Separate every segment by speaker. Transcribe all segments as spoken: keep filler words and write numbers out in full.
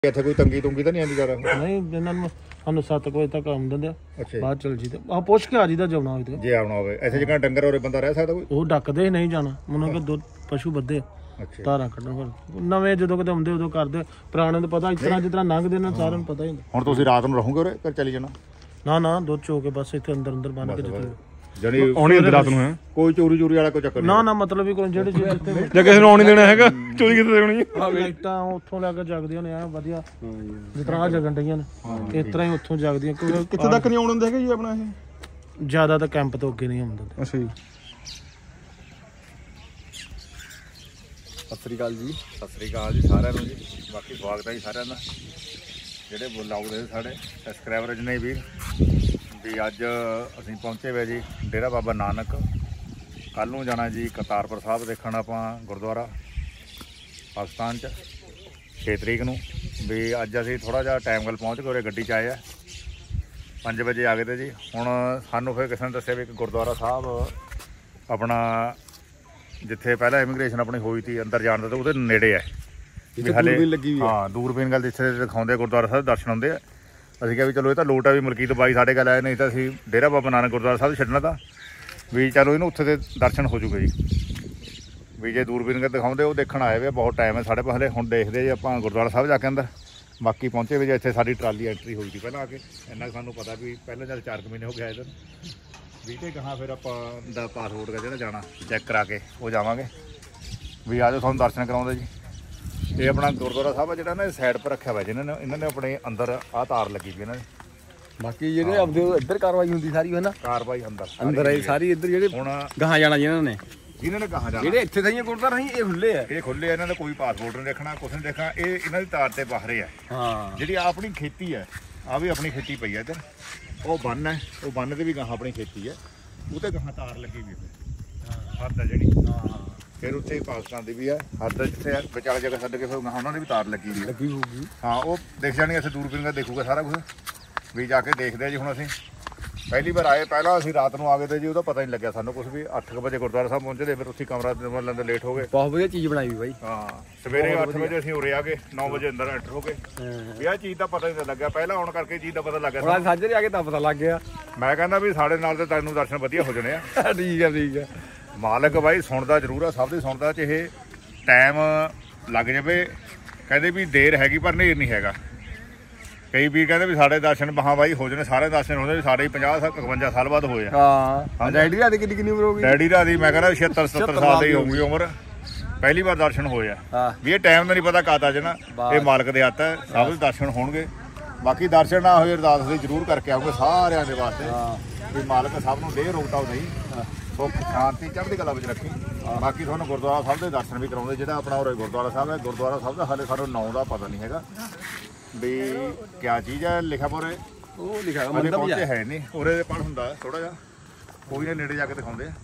Speaker 1: ਇੱਥੇ ਕੋਈ ਤੰਗੀ ਤੁੰਗੀ ਤਾਂ ਨਹੀਂ ਆਉਂਦੀ ਜ਼ਿਆਦਾ?
Speaker 2: ਨਹੀਂ, ਇਹਨਾਂ ਨੂੰ ਸਾਨੂੰ ਸੱਤ ਵਜੇ ਤੱਕ ਆਉਣ ਦਿੰਦੇ ਆ,
Speaker 1: ਅੱਛਾ
Speaker 2: ਬਾਅਦ ਚਲ ਜੀ ਤੇ ਆ ਪੁੱਛ ਕੇ ਆ ਜੀ ਦਾ ਜਾਣਾ ਹੋਵੇ ਤੇ
Speaker 1: ਜੇ ਆਉਣਾ ਹੋਵੇ ਇੱਥੇ ਜਿਹੜਾ ਡੰਗਰ ਹੋਰੇ ਬੰਦਾ ਰਹਿ ਸਕਦਾ ਕੋਈ?
Speaker 2: ਉਹ ਡੱਕਦੇ ਹੀ ਨਹੀਂ ਜਾਣਾ, ਮੈਨੂੰ ਕਿ ਦੋ ਪਸ਼ੂ ਬੱਧੇ
Speaker 1: ਅੱਛਾ
Speaker 2: ਧਾਰਾਂ ਕੱਢਣ ਫਿਰ ਨਵੇਂ ਜਦੋਂ ਕਿਤੇ ਆਉਂਦੇ ਉਦੋਂ ਕਰਦੇ, ਪੁਰਾਣੇ ਨੂੰ ਪਤਾ ਇਸ ਤਰ੍ਹਾਂ ਜਿਸ ਤਰ੍ਹਾਂ ਲੰਘਦੇ ਨੇ ਸਾਰਿਆਂ ਨੂੰ ਪਤਾ ਹੀ ਹੁੰਦਾ।
Speaker 1: ਹੁਣ ਤੁਸੀਂ ਰਾਤ ਨੂੰ ਰਹੋਗੇ ਉਰੇ ਘਰ ਚਲੀ ਜਾਣਾ?
Speaker 2: ਨਾ ਨਾ ਦੁੱਧ ਚੋ ਕੇ ਬਸ ਇੱਥੇ ਅੰਦਰ ਅੰਦਰ ਬੰਨ ਕੇ ਜਿੱਥੇ
Speaker 1: ਜਾਨੀ
Speaker 3: ਆਉਣੀ ਹੁੰਦੀ ਰਾਤ ਨੂੰ ਹੈ
Speaker 1: ਕੋਈ ਚੋਰੀ ਚੋਰੀ ਵਾਲਾ ਕੋਈ ਚੱਕਰ ਨਹੀਂ?
Speaker 2: ਨਾ ਨਾ ਮਤਲਬ ਵੀ ਕੋਈ ਜਿਹੜੇ ਜਿੱਥੇ
Speaker 3: ਜੇ ਕਿਸੇ ਨੂੰ ਆਉਣੀ ਦੇਣਾ ਹੈਗਾ ਚੋਰੀ ਕਿੱਥੇ ਦੇਣੀ ਹੈ?
Speaker 2: ਲਾਈਟਾਂ ਉੱਥੋਂ ਲੈ ਕੇ ਜਗਦੀਆਂ ਨੇ ਆ ਵਧੀਆ ਜਿਸ ਤਰ੍ਹਾਂ ਆ ਜਗਣ ਡਈਆਂ ਨੇ ਇਸ ਤਰ੍ਹਾਂ ਹੀ ਉੱਥੋਂ ਜਗਦੀਆਂ।
Speaker 3: ਕਿੱਥੇ ਤੱਕ ਨਹੀਂ ਆਉਣ ਦਿੰਦੇ ਹੈਗੇ ਜੀ ਆਪਣਾ ਇਹ?
Speaker 2: ਜ਼ਿਆਦਾ ਤਾਂ ਕੈਂਪ ਤੋਂ ਅੱਗੇ ਨਹੀਂ ਆਉਂਦਾ।
Speaker 3: ਅੱਛਾ ਜੀ।
Speaker 1: ਸਤਿ ਸ੍ਰੀ ਅਕਾਲ ਜੀ। ਸਤਿ ਸ੍ਰੀ ਅਕਾਲ ਜੀ ਸਾਰਿਆਂ ਨੂੰ ਜੀ। ਬਾਕੀ ਸਵਾਗਤ ਹੈ ਜੀ ਸਾਰਿਆਂ ਦਾ ਜਿਹੜੇ ਬੁਲਾਉਂਦੇ ਸਾਡੇ ਸਬਸਕ੍ਰਾਈਬਰ ਜਿੰਨੇ ਵੀਰ ਵੀ। ਅੱਜ ਅਸੀਂ ਪਹੁੰਚੇ ਹੋਏ ਜੀ ਡੇਰਾ ਬਾਬਾ ਨਾਨਕ। ਕੱਲ੍ਹ ਨੂੰ ਜਾਣਾ ਜੀ ਕਰਤਾਰਪੁਰ ਸਾਹਿਬ ਦੇਖਣ ਆਪਾਂ ਗੁਰਦੁਆਰਾ ਪਾਕਿਸਤਾਨ 'ਚ ਛੇ ਤਰੀਕ ਨੂੰ। ਵੀ ਅੱਜ ਅਸੀਂ ਥੋੜ੍ਹਾ ਜਿਹਾ ਟਾਈਮ ਵੱਲ ਪਹੁੰਚ ਕੇ ਉਰੇ ਗੱਡੀ 'ਚ ਆਏ ਆ, ਪੰਜ ਵਜੇ ਆ ਗਏ ਤੇ ਜੀ। ਹੁਣ ਸਾਨੂੰ ਫਿਰ ਕਿਸੇ ਨੇ ਦੱਸਿਆ ਵੀ ਇੱਕ ਗੁਰਦੁਆਰਾ ਸਾਹਿਬ ਆਪਣਾ ਜਿੱਥੇ ਪਹਿਲਾਂ ਇਮੀਗ੍ਰੇਸ਼ਨ ਆਪਣੀ ਹੋਈ ਸੀ ਅੰਦਰ ਜਾਣ ਦਾ, ਤਾਂ ਉਹਦੇ ਨੇੜੇ ਹੈ ਵੀ ਹਾਲੇ ਹਾਂ ਦੂਰਬੀਨ ਗੱਲ ਜਿੱਥੇ ਦਿਖਾਉਂਦੇ ਗੁਰਦੁਆਰਾ ਸਾਹਿਬ ਦਰਸ਼ਨ ਹੁੰਦੇ ਆ। ਅਸੀਂ ਕਿਹਾ ਵੀ ਚਲੋ ਇਹ ਤਾਂ ਲੋਟ ਆ ਵੀ ਮਲਕੀਤ ਬਾਈ ਸਾਡੇ ਕੋਲ ਆਏ, ਨਹੀਂ ਤਾਂ ਅਸੀਂ ਡੇਰਾ ਬਾਬਾ ਨਾਨਕ ਗੁਰਦੁਆਰਾ ਸਾਹਿਬ ਛੱਡਣਾ ਤਾਂ ਵੀ ਚਲੋ ਇਹਨੂੰ ਉੱਥੇ ਦੇ ਦਰਸ਼ਨ ਹੋ ਜੂਗੇ ਜੀ। ਵੀ ਜੇ ਦੂਰਬੀਨ ਗੱਲ ਦਿਖਾਉਂਦੇ ਉਹ ਦੇਖਣ ਆਏ ਵੇ, ਬਹੁਤ ਟਾਈਮ ਹੈ ਸਾਡੇ ਕੋਲ। ਹੁਣ ਦੇਖਦੇ ਜੀ ਆਪਾਂ ਗੁਰਦੁਆਰਾ ਸਾਹਿਬ ਜਾ ਕੇ ਅੰਦਰ। ਬਾਕੀ ਪਹੁੰਚੇ ਵੀ ਜੇ ਇੱਥੇ ਸਾਡੀ ਟਰਾਲੀ ਐਂਟਰੀ ਹੋਈ ਸੀ ਪਹਿਲਾਂ ਆ ਕੇ, ਇੰਨਾ ਸਾਨੂੰ ਪਤਾ ਵੀ ਪਹਿਲਾਂ ਜਦ ਚਾਰ ਕੁ ਮਹੀਨੇ ਹੋ ਗਏ ਆਏ ਇੱਧਰ ਵੀ ਤੇ ਕਹਾਂ ਫਿਰ ਆਪਾਂ ਦਾ ਪਾਸਪੋਰਟ ਦਾ ਜਿਹੜਾ ਜਾਣਾ ਚੈੱਕ ਕਰਾ ਕੇ ਉਹ ਜਾਵਾਂਗੇ ਵੀ ਆ ਜਾਓ ਤੁਹਾਨੂੰ ਦਰਸ਼ਨ ਕਰਾਉਂਦੇ ਜੀ। ਇਹ ਆਪਣਾ ਗੁਰਦੁਆਰਾ ਸਾਹਿਬ ਆ ਜਿਹੜਾ ਨਾ ਸਾਈਡ ਪਰ ਰੱਖਿਆ ਹੋਇਆ ਜਿਹਨਾਂ ਨੇ ਇਹਨਾਂ ਨੇ ਆਪਣੇ ਅੰਦਰ ਆਹ ਤਾਰ ਲੱਗੀ ਵੀ ਇਹਨਾਂ ਨੇ।
Speaker 3: ਬਾਕੀ ਜਿਹੜੇ ਆਪਦੇ ਇੱਧਰ ਕਾਰਵਾਈ ਹੁੰਦੀ ਸਾਰੀ ਹੈ ਨਾ,
Speaker 1: ਕਾਰਵਾਈ ਅੰਦਰ
Speaker 3: ਅੰਦਰ ਆਈ ਸਾਰੀ ਇੱਧਰ ਜਿਹੜੇ
Speaker 1: ਹੁਣ
Speaker 3: ਗਾਹਾਂ ਜਾਣਾ ਜਿਹਨਾਂ ਨੇ
Speaker 1: ਜਿਹਨਾਂ ਨੇ ਕਹਾਂ ਜਾਣਾ,
Speaker 3: ਜਿਹੜੇ ਇੱਥੇ ਥਾਈਆਂ ਗੁਰਦੁਆਰਾ ਨਹੀਂ ਇਹ ਖੁੱਲੇ ਆ,
Speaker 1: ਇਹ ਖੁੱਲੇ ਇਹਨਾਂ ਦਾ ਕੋਈ ਪਾਸਪੋਰਟ ਨਹੀਂ ਦੇਖਣਾ, ਕੁਛ ਨਹੀਂ ਦੇਖਣਾ। ਇਹ ਇਹਨਾਂ ਦੀ ਤਾਰ ਤੇ ਬਾਹਰੇ ਆ। ਹਾਂ ਜਿਹੜੀ ਆਪਣੀ ਖੇਤੀ ਹੈ, ਆ ਵੀ ਆਪਣੀ ਖੇਤੀ ਪਈ ਹੈ ਇੱਧਰ। ਉਹ ਬੰਨ ਹੈ, ਉਹ ਬੰਨ ਤੇ ਵੀ ਗਾਹਾਂ ਆਪਣੀ ਖੇਤੀ ਹੈ, ਉਹ ਤੇ ਗਾਹਾਂ ਤਾਰ ਲੱਗੀ ਵੀ ਹੈ ਹੱਦ ਹੈ ਜਿਹੜੀ। ਫਿਰ ਉੱਥੇ ਪਾਕਿਸਤਾਨ ਦੀ ਵੀ ਹੈ ਹੱਦ, ਜਿੱਥੇ ਵਿਚਾਲੇ ਜਗ੍ਹਾ ਛੱਡ ਕੇ ਫਿਰ ਉਹਨਾਂ ਦੀ ਵੀ ਤਾਰ ਲੱਗੀ ਵੀ ਲੱਗੀ ਹੋਊਗੀ। ਹਾਂ ਉਹ ਦੇਖ ਜਾਣੀ ਇੱਥੇ ਦੂਰਬੀਨ ਦਾ ਦੇਖੂਗਾ ਸਾਰਾ ਕੁਝ ਵੀ ਜਾ ਕੇ ਦੇਖਦੇ ਆ ਜੀ। ਹੁਣ ਅਸੀਂ ਪਹਿਲੀ ਵਾਰ ਆਏ, ਪਹਿਲਾਂ ਅਸੀਂ ਰਾਤ ਨੂੰ ਆ ਗਏ ਤੇ ਜੀ ਉਹਦਾ ਪਤਾ ਨਹੀਂ ਲੱਗਿਆ ਸਾਨੂੰ ਕੁਝ ਵੀ। ਅੱਠ ਕੁ ਵਜੇ ਗੁਰਦੁਆਰਾ ਸਾਹਿਬ ਪਹੁੰਚੇ ਤੇ ਫਿਰ ਉੱਥੇ ਕਮਰਾ ਲੈਂਦੇ ਲੇਟ ਹੋ ਗਏ।
Speaker 3: ਬਹੁਤ ਵਧੀਆ ਚੀਜ਼ ਬਣਾਈ ਵੀ ਬਾਈ।
Speaker 1: ਹਾਂ ਸਵੇਰੇ ਅੱਠ ਵਜੇ ਅਸੀਂ ਉਰੇ ਆ ਗਏ, ਨੌ ਵਜੇ ਅੰਦਰ ਐਂਟਰ ਹੋ ਗਏ ਵੀ ਆਹ ਚੀਜ਼ ਦਾ ਪਤਾ ਨਹੀਂ ਲੱਗਿਆ। ਪਹਿਲਾਂ ਆਉਣ ਕਰਕੇ ਚੀਜ਼ ਦਾ ਪਤਾ ਲੱਗ ਗਿਆ।
Speaker 3: ਹੁਣ ਸਾਜਰੇ ਆ ਕੇ ਤਾਂ ਪਤਾ ਲੱਗ ਗਿਆ।
Speaker 1: ਮੈਂ ਕਹਿੰਦਾ ਵੀ ਸਾਡੇ ਨਾਲ ਤੇ ਤੈਨੂੰ ਦਰਸ਼ਨ ਵਧੀਆ ਹੋ ਜਾਣੇ ਆ।
Speaker 3: ਠੀਕ ਹੈ ਠੀਕ ਹੈ।
Speaker 1: ਮਾਲਕ ਬਾਈ ਸੁਣਦਾ ਜ਼ਰੂਰ ਆ, ਸਭ ਦੀ ਸੁਣਦਾ। ਚਾਹੇ ਟਾਈਮ ਲੱਗ ਜਾਵੇ, ਕਹਿੰਦੇ ਵੀ ਦੇਰ ਹੈਗੀ ਪਰ ਨੇਰ ਨਹੀਂ ਹੈਗਾ। ਕਈ ਵੀ ਕਹਿੰਦੇ ਵੀ ਸਾਡੇ ਦਰਸ਼ਨ ਮਹਾਂ ਬਾਈ ਹੋ ਜਾਣੇ, ਸਾਰੇ ਦਰਸ਼ਨ ਹੁੰਦੇ ਵੀ ਸਾਡੇ ਪੰਜਾਹ ਇਕਵੰਜਾ ਸਾਲ ਬਾਅਦ ਹੋਏ ਆ।
Speaker 3: ਹਾਂ ਡੈਡੀ ਦਾ ਕਿੰਨੀ ਕਿੰਨੀ ਉਮਰ ਹੋ ਗਈ?
Speaker 1: ਡੈਡੀ ਦਾ ਦੀ ਮੈਂ ਕਹਿੰਦਾ ਛਿਹੱਤਰ ਸੱਤਰ ਸਾਲ ਦੀ ਹੋਊਗੀ ਉਮਰ, ਪਹਿਲੀ ਵਾਰ ਦਰਸ਼ਨ ਹੋਏ ਆ। ਵੀ ਇਹ ਟਾਈਮ ਦਾ ਨਹੀਂ ਪਤਾ ਕਦ ਆ ਜਾਣਾ, ਇਹ ਮਾਲਕ ਦੇ ਹੱਥ ਹੈ। ਸਭ ਦੇ ਦਰਸ਼ਨ ਹੋਣਗੇ। ਬਾਕੀ ਦਰਸ਼ਨ ਨਾ ਹੋਏ ਅਰਦਾਸ ਦੀ ਜ਼ਰੂਰ ਕਰਕੇ ਆਉਂਗੇ ਸਾਰਿਆਂ ਦੇ ਵਾਸਤੇ ਵੀ ਮਾਲਕ ਸਭ ਨੂੰ ਦੇ ਰੋਕਟਾਓ ਨਹੀਂ, ਸੁੱਖ ਸ਼ਾਂਤੀ ਚੜ੍ਹਦੀ ਕਲਾ ਵਿੱਚ ਰੱਖੀ। ਬਾਕੀ ਤੁਹਾਨੂੰ ਗੁਰਦੁਆਰਾ ਸਾਹਿਬ ਦੇ ਦਰਸ਼ਨ ਵੀ ਕਰਾਉਂਦੇ। ਜਿਹੜਾ ਆਪਣਾ ਉਰੇ ਗੁਰਦੁਆਰਾ ਸਾਹਿਬ ਹੈ, ਗੁਰਦੁਆਰਾ ਸਾਹਿਬ ਦਾ ਹਾਲੇ ਸਾਨੂੰ ਨਾਂ ਦਾ ਪਤਾ ਨਹੀਂ ਹੈਗਾ ਵੀ ਕਿਆ ਚੀਜ਼ ਹੈ। ਲਿਖਿਆ ਪੂਰੇ
Speaker 3: ਉਹ ਲਿਖਿਆ
Speaker 1: ਪਹੁੰਚੇ ਹੈ ਨਹੀਂ, ਉਰੇ ਦੇ ਪੜ੍ਹ ਹੁੰਦਾ ਥੋੜਾ ਜਿਹਾ, ਕੋਈ ਨਾ ਨੇੜੇ ਜਾ ਕੇ ਦਿਖਾਉਂਦੇ ਆ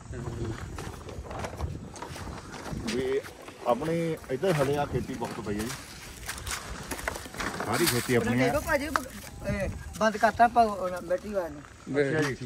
Speaker 1: ਵੀ ਆਪਣੀ ਇੱਧਰ ਹਲੇ ਆ ਖੇਤੀ ਬਹੁਤ ਪਈ ਹੈ ਜੀ, ਸਾਰੀ ਖੇਤੀ ਆਪਣੀ ਹੈ।
Speaker 4: ਭਾਜੀ ਬੰਦ ਕਰਤਾ ਬੈਠੀ ਹੋਇਆ ਨੇ।
Speaker 1: ਅੱਛਾ ਜੀ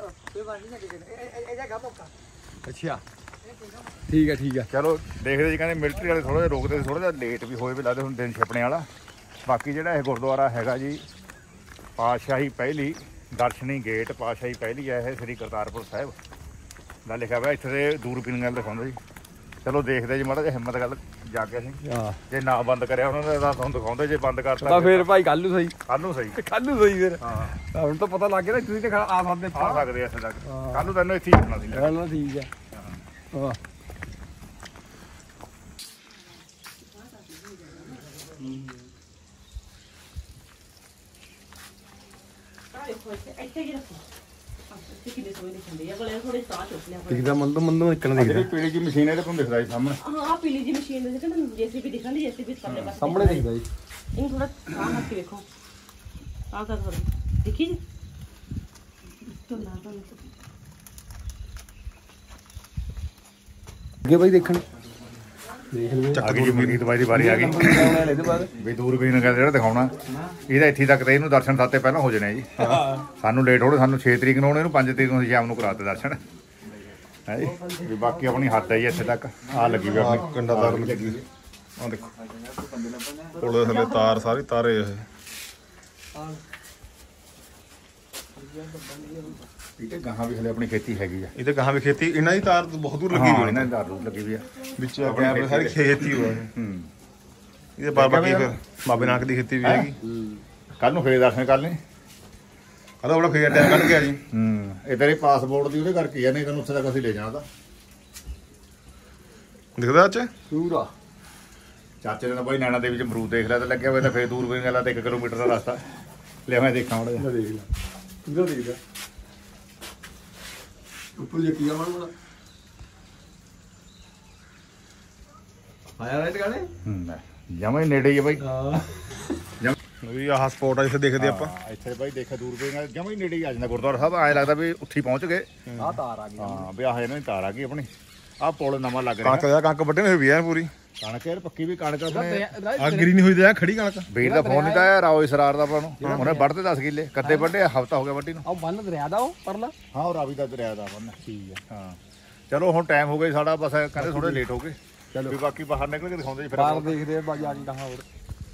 Speaker 3: ਅੱਛਾ ਠੀਕ ਹੈ ਠੀਕ ਹੈ।
Speaker 1: ਚਲੋ ਦੇਖਦੇ ਜੀ। ਕਹਿੰਦੇ ਮਿਲਟਰੀ ਵਾਲੇ ਥੋੜਾ ਜਿਹਾ ਰੋਕਦੇ, ਥੋੜਾ ਜਿਹਾ ਲੇਟ ਵੀ ਹੋਏ ਵੀ ਲੱਗਦੇ ਹੁਣ ਦਿਨ ਛਪਣੇ ਵਾਲਾ। ਬਾਕੀ ਜਿਹੜਾ ਇਹ ਗੁਰਦੁਆਰਾ ਹੈਗਾ ਜੀ ਪਾਤਸ਼ਾਹੀ ਪਹਿਲੀ ਦਰਸ਼ਨੀ ਗੇਟ, ਪਾਤਸ਼ਾਹੀ ਪਹਿਲੀ ਹੈ ਇਹ ਸ੍ਰੀ ਕਰਤਾਰਪੁਰ ਸਾਹਿਬ ਦਾ ਲਿਖਿਆ ਹੋਇਆ। ਇੱਥੇ ਦੇ ਦੂਰਬੀਨ ਗੱਲ ਦਿਖਾਉਂਦਾ ਜੀ। ਚਲੋ ਦੇਖਦੇ ਜੀ ਮਾੜਾ ਜਿਹਾ ਹਿੰਮਤ ਗੱਲ ਜਾ ਕੇ ਅਸੀਂ, ਜੇ ਨਾ ਬੰਦ ਕਰਿਆ ਉਹਨਾਂ ਨੇ ਤਾਂ ਤੁਹਾਨੂੰ ਦਿਖਾਉਂਦੇ, ਜੇ ਬੰਦ ਕਰਤਾ
Speaker 3: ਫਿਰ ਭਾਈ ਕੱਲ ਨੂੰ ਸਹੀ,
Speaker 1: ਕੱਲ ਨੂੰ ਸਹੀ,
Speaker 3: ਕੱਲ ਨੂੰ ਸਹੀ। ਫਿਰ
Speaker 1: ਹਾਂ
Speaker 3: ਹੁਣ ਤਾਂ ਪਤਾ ਲੱਗ ਗਿਆ ਨਾ ਤੁਸੀਂ ਤੇ ਆ ਸਕਦੇ
Speaker 1: ਆ ਸਕਦੇ ਇੱਥੇ ਤੱਕ। ਕੱਲ ਨੂੰ ਤੈਨੂੰ ਇੱਥੇ ਹੀ ਰੱਖਣਾ ਸੀ।
Speaker 3: ਚਲੋ ਠੀਕ ਹੈ। ਹਾਂ ਦਿਖਦਾ ਮਨ ਤੋਂ ਮਨ ਤੋਂ ਨਿਕਲਣ ਦਿਖਦਾ।
Speaker 1: ਪੀਲੀ ਜੀ ਮਸ਼ੀਨ ਹੈ ਤੁਹਾਨੂੰ ਦਿਖਦਾ ਜੀ ਸਾਹਮਣੇ।
Speaker 5: ਹਾਂ ਪੀਲੀ ਜੀ ਮਸ਼ੀਨ ਦੇ ਜਿਹੜਾ ਜੇਸੀਬੀ ਦਿਖਣ ਦੀ, ਜੇਸੀਬੀ ਸਾਹਮਣੇ ਪਾਸੇ
Speaker 3: ਸਾਹਮਣੇ ਦਿਖਦਾ ਜੀ।
Speaker 5: ਇਹਨੂੰ ਥੋੜਾ ਆਹ ਹੱਥ ਕੇ ਵੇਖੋ, ਆਹ ਕਰ ਥੋੜਾ ਦੇਖੀ ਜੀ ਤੁੰਦਾ ਤਾਂ
Speaker 3: ਅੱਗੇ ਬਾਈ ਦੇਖਣ ਦੇਖ ਲਓ।
Speaker 1: ਚੱਲ ਗਈ ਜੀ ਮਲਕੀਤ ਬਾਈ ਦੀ ਵਾਰੀ ਆ ਗਈ ਵੀ ਦੂਰਬੀਨ ਗੱਲ ਜਿਹੜਾ ਦਿਖਾਉਣਾ ਇਹਦਾ ਇੱਥੇ ਤੱਕ ਤੇ ਇਹਨੂੰ ਦਰਸ਼ਨ ਸਾਤੇ ਪਹਿਲਾਂ ਹੋ ਜਾਣੇ ਜੀ। ਸਾਨੂੰ ਲੇਟ ਹੋਣੇ, ਸਾਨੂੰ ਛੇ ਤਰੀਕ ਨੂੰ ਹੋਣੇ, ਇਹਨੂੰ ਪੰਜ ਤਰੀਕ ਨੂੰ ਸ਼ਾਮ ਨੂੰ ਕਰਾਤੇ ਦਰਸ਼ਨ ਹੈ ਜੀ। ਵੀ ਬਾਕੀ ਆਪਣੀ ਹੱਦ ਹੈ ਜੀ ਇੱਥੇ ਤੱਕ। ਆ ਲੱਗੀ ਵੀ ਆਪਣੀ ਕੰਡਾ ਤਾਰ ਲੱਗੀ। ਆ ਦੇਖੋ ਪੁਲ ਦੇ ਥੱਲੇ ਤਾਰ ਸਾਰੀ ਤਾਰੇ ਇਹ ਇਹ ਗਾਹਾਂ ਵੀ ਹਲੇ ਆਪਣੀ ਖੇਤੀ ਹੈਗੀ ਆ
Speaker 6: ਇਹ ਤਾਂ ਕਹਾਂ ਵੀ ਖੇਤੀ ਇਹਨਾਂ ਦੀ ਤਾਰ ਬਹੁਤ ਦੂਰ ਲੱਗੀ ਹੋਈ
Speaker 1: ਇਹਨਾਂ ਦੀ ਤਾਰ ਦੂਰ ਲੱਗੀ ਵੀ ਆ
Speaker 6: ਵਿੱਚ ਗੈਪ ਸਾਰੀ ਖੇਤੀ ਹੋਇਆ
Speaker 1: ਹੂੰ
Speaker 6: ਇਹਦੇ ਬਾਬਾ ਕੀ ਫਿਰ ਬਾਬੇ ਨਾਨਕ ਦੀ ਖੇਤੀ ਵੀ ਹੈਗੀ
Speaker 1: ਕੱਲ ਨੂੰ ਫੇਰ ਦਰਸ਼ਨ ਕਰ ਲੈ
Speaker 6: ਹਲਾ ਬੜਾ ਫੇਰ ਟਾਈਮ ਕੱਢ ਗਿਆ ਜੀ
Speaker 1: ਹੂੰ ਇਹ ਤੇਰੇ ਪਾਸਪੋਰਟ ਦੀ ਉਹਦੇ ਕਰਕੇ ਆ ਨਹੀਂ ਤੈਨੂੰ ਉੱਥੇ ਤੱਕ ਅਸੀਂ ਲੈ ਜਾਣਾ ਤਾਂ
Speaker 6: ਦਿਖਦਾ ਅੱਛਾ
Speaker 3: ਪੂਰਾ
Speaker 1: ਚਾਚੇ ਨੇ ਤਾਂ ਬਾਈ ਨੈਣਾ ਦੇਵੀ ਚ ਅਮਰੂਦ ਦੇਖ ਲਿਆ ਤਾਂ ਲੱਗਿਆ ਹੋਇਆ ਤਾਂ ਫੇਰ ਦੂਰ ਵੀ ਗੱਲਾਂ ਤੇ ਇੱਕ ਕਿਲੋਮੀਟਰ ਦਾ ਰਸਤਾ ਲਿਆ ਮੈਂ ਦੇਖਾਂ ਉਹਦਾ
Speaker 3: ਦੇਖ ਲੈ ਪੂਰਾ ਦੇਖ ਲੈ ਉੱਪਰ ਜੇ ਕੀਆ ਮਾਰ ਆਇਆ ਰਾਈਟ ਗਾਣੇ
Speaker 1: ਹੂੰ ਜਮਾ ਹੀ ਨੇੜੇ ਹੀ ਆ ਬਾਈ
Speaker 3: ਹਾਂ
Speaker 6: ਵੀ ਆਹ ਸਪੋਰਟ ਆ ਜਿੱਥੇ ਦੇਖਦੇ ਆਪਾਂ
Speaker 1: ਹਾਂ, ਇੱਥੇ ਬਾਈ ਦੇਖਿਆ ਦੂਰ ਵੀ ਜਮਾ ਹੀ ਨੇੜੇ ਹੀ ਆ ਜਾਂਦਾ ਗੁਰਦੁਆਰਾ ਸਾਹਿਬ ਐਂ ਲੱਗਦਾ ਵੀ ਉੱਥੇ ਹੀ ਪਹੁੰਚ ਗਏ
Speaker 3: ਆ ਤਾਰ ਆ ਗਈ
Speaker 1: ਹਾਂ ਵੀ ਆਹ ਇਹਨਾਂ ਦੀ ਤਾਰ ਆ ਗਈ ਆਪਣੀ ਆਹ ਪੁਲ ਨਵਾਂ ਲੱਗ
Speaker 6: ਕਣਕ
Speaker 1: ਰਿਹਾ
Speaker 6: ਦਾ ਕਣਕ ਵੱਢੇ ਹੋਈ ਵੀ ਆ ਪੂਰੀ
Speaker 1: ਕਣਕ ਯਾਰ ਪੱਕੀ ਵੀ ਕਣਕ ਆਪਣੇ
Speaker 6: ਆ ਗਰੀ ਨਹੀਂ ਹੋਈ ਤੇ ਆ ਖੜੀ ਕਣਕ
Speaker 1: ਵੀਰ ਦਾ ਫੋਨ ਨਹੀਂ ਤਾਂ ਆਇਆ ਰਾਓ ਇਸਰਾਰ ਦਾ ਆਪਾਂ ਨੂੰ ਉਹਨੇ ਵੱਢਦੇ ਦਸ ਕਿੱਲੇ ਕੱਦੇ ਵੱਢੇ ਹਫਤਾ ਹੋ ਗਿਆ ਵੱਢੀ ਨੂੰ
Speaker 3: ਆ ਬੰਨ ਦਰਿਆ ਦਾ ਉਹ ਪਰਲਾ
Speaker 1: ਹਾਂ ਉਹ ਰਾਵੀ ਦਾ ਦਰਿਆ ਦਾ ਬੰਨ ਠੀਕ ਹੈ ਹਾਂ ਚਲੋ ਹੁਣ ਟਾਈਮ ਹੋ ਗਿਆ ਸਾਡਾ ਬਸ ਕਹਿੰਦੇ ਥੋੜੇ ਲੇਟ ਹੋ ਗਏ ਚਲੋ ਵੀ ਬਾਕੀ ਬਾਹਰ ਨਿਕਲ ਕੇ ਦਿਖਾਉਂਦੇ ਜੀ ਫਿਰ
Speaker 3: ਬਾਹਰ ਦੇਖਦੇ ਆ ਬਾਜੀ ਆ ਜੀ ਕਹਾਂ ਹੋਰ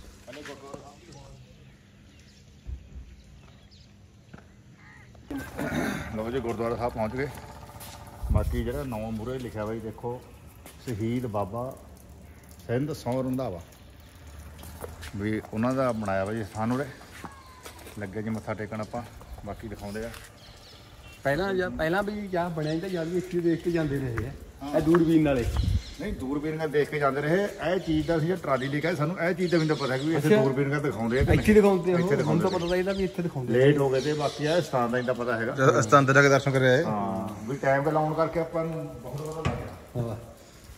Speaker 1: ਲਓ ਜੀ ਗੁਰਦੁਆਰਾ ਸਾਹਿਬ ਪਹੁੰਚ ਗਏ ਬਾਕੀ ਜਿਹੜਾ ਨੌਂ ਮੂਹਰੇ ਲਿਖਿਆ ਬਾਈ ਦੇਖੋ ਸ਼ਹੀਦ ਬਾਬਾ ਸਿੰਧ ਸੌ ਰੰਧਾਵਾ ਵੀ ਉਹਨਾਂ ਦਾ ਬਣਾਇਆ ਵਾ ਜੀ ਸਥਾਨ ਉਰੇ ਲੱਗੇ ਜੀ ਮੱਥਾ ਟੇਕਣ ਆਪਾਂ ਬਾਕੀ ਦਿਖਾਉਂਦੇ ਆ
Speaker 3: ਪਹਿਲਾਂ ਜਾਂ ਪਹਿਲਾਂ ਵੀ ਜਾਂ ਬਣਿਆ ਤਾਂ ਜਦ ਵੀ ਇੱਥੇ ਦੇਖ ਕੇ ਜਾਂਦੇ ਰਹੇ ਆ ਇਹ ਦੂਰਬੀਨ ਨਾਲੇ
Speaker 1: ਨਹੀਂ ਦੂਰਬੀਨਾਂ ਦੇਖ ਕੇ ਜਾਂਦੇ ਰਹੇ ਇਹ ਚੀਜ਼ ਦਾ ਸੀ ਟਰਾਲੀ ਲਿਖਿਆ ਸਾਨੂੰ ਇਹ ਚੀਜ਼ ਦਾ ਵੀ ਤਾਂ ਪਤਾ ਕਿ ਵੀ ਇੱਥੇ ਦੂਰਬੀਨਾਂ ਦਿਖਾਉਂਦੇ ਆ ਕਿ
Speaker 3: ਇੱਥੇ ਦਿਖਾਉਂਦੇ ਆ
Speaker 1: ਇੱਥੇ
Speaker 3: ਉਹ ਹੁਣ ਤਾਂ
Speaker 1: ਦਿਖਾਉਂਦੇ
Speaker 3: ਪਤਾ ਲੱਗਦਾ ਵੀ ਇੱਥੇ ਦਿਖਾਉਂਦੇ
Speaker 1: ਲੇਟ ਹੋ ਗਏ ਤੇ ਬਾਕੀ ਇਹ ਸਥਾਨ ਦਾ ਇੰਦਾ ਪਤਾ ਹੈਗਾ
Speaker 6: ਜਦ ਅਸਤਾਂ ਅੰਦਰ ਜਾ ਕੇ ਦਰਸ਼ਨ ਕਰਿਆ
Speaker 1: ਹਾਂ ਵੀ ਟਾਈਮ ਤੇ ਲਾਉਣ ਕਰਕੇ ਆਪਾਂ ਨੂੰ ਬਹੁਤ ਪਤਾ ਲੱਗ ਗਿਆ
Speaker 3: ਹਾਂ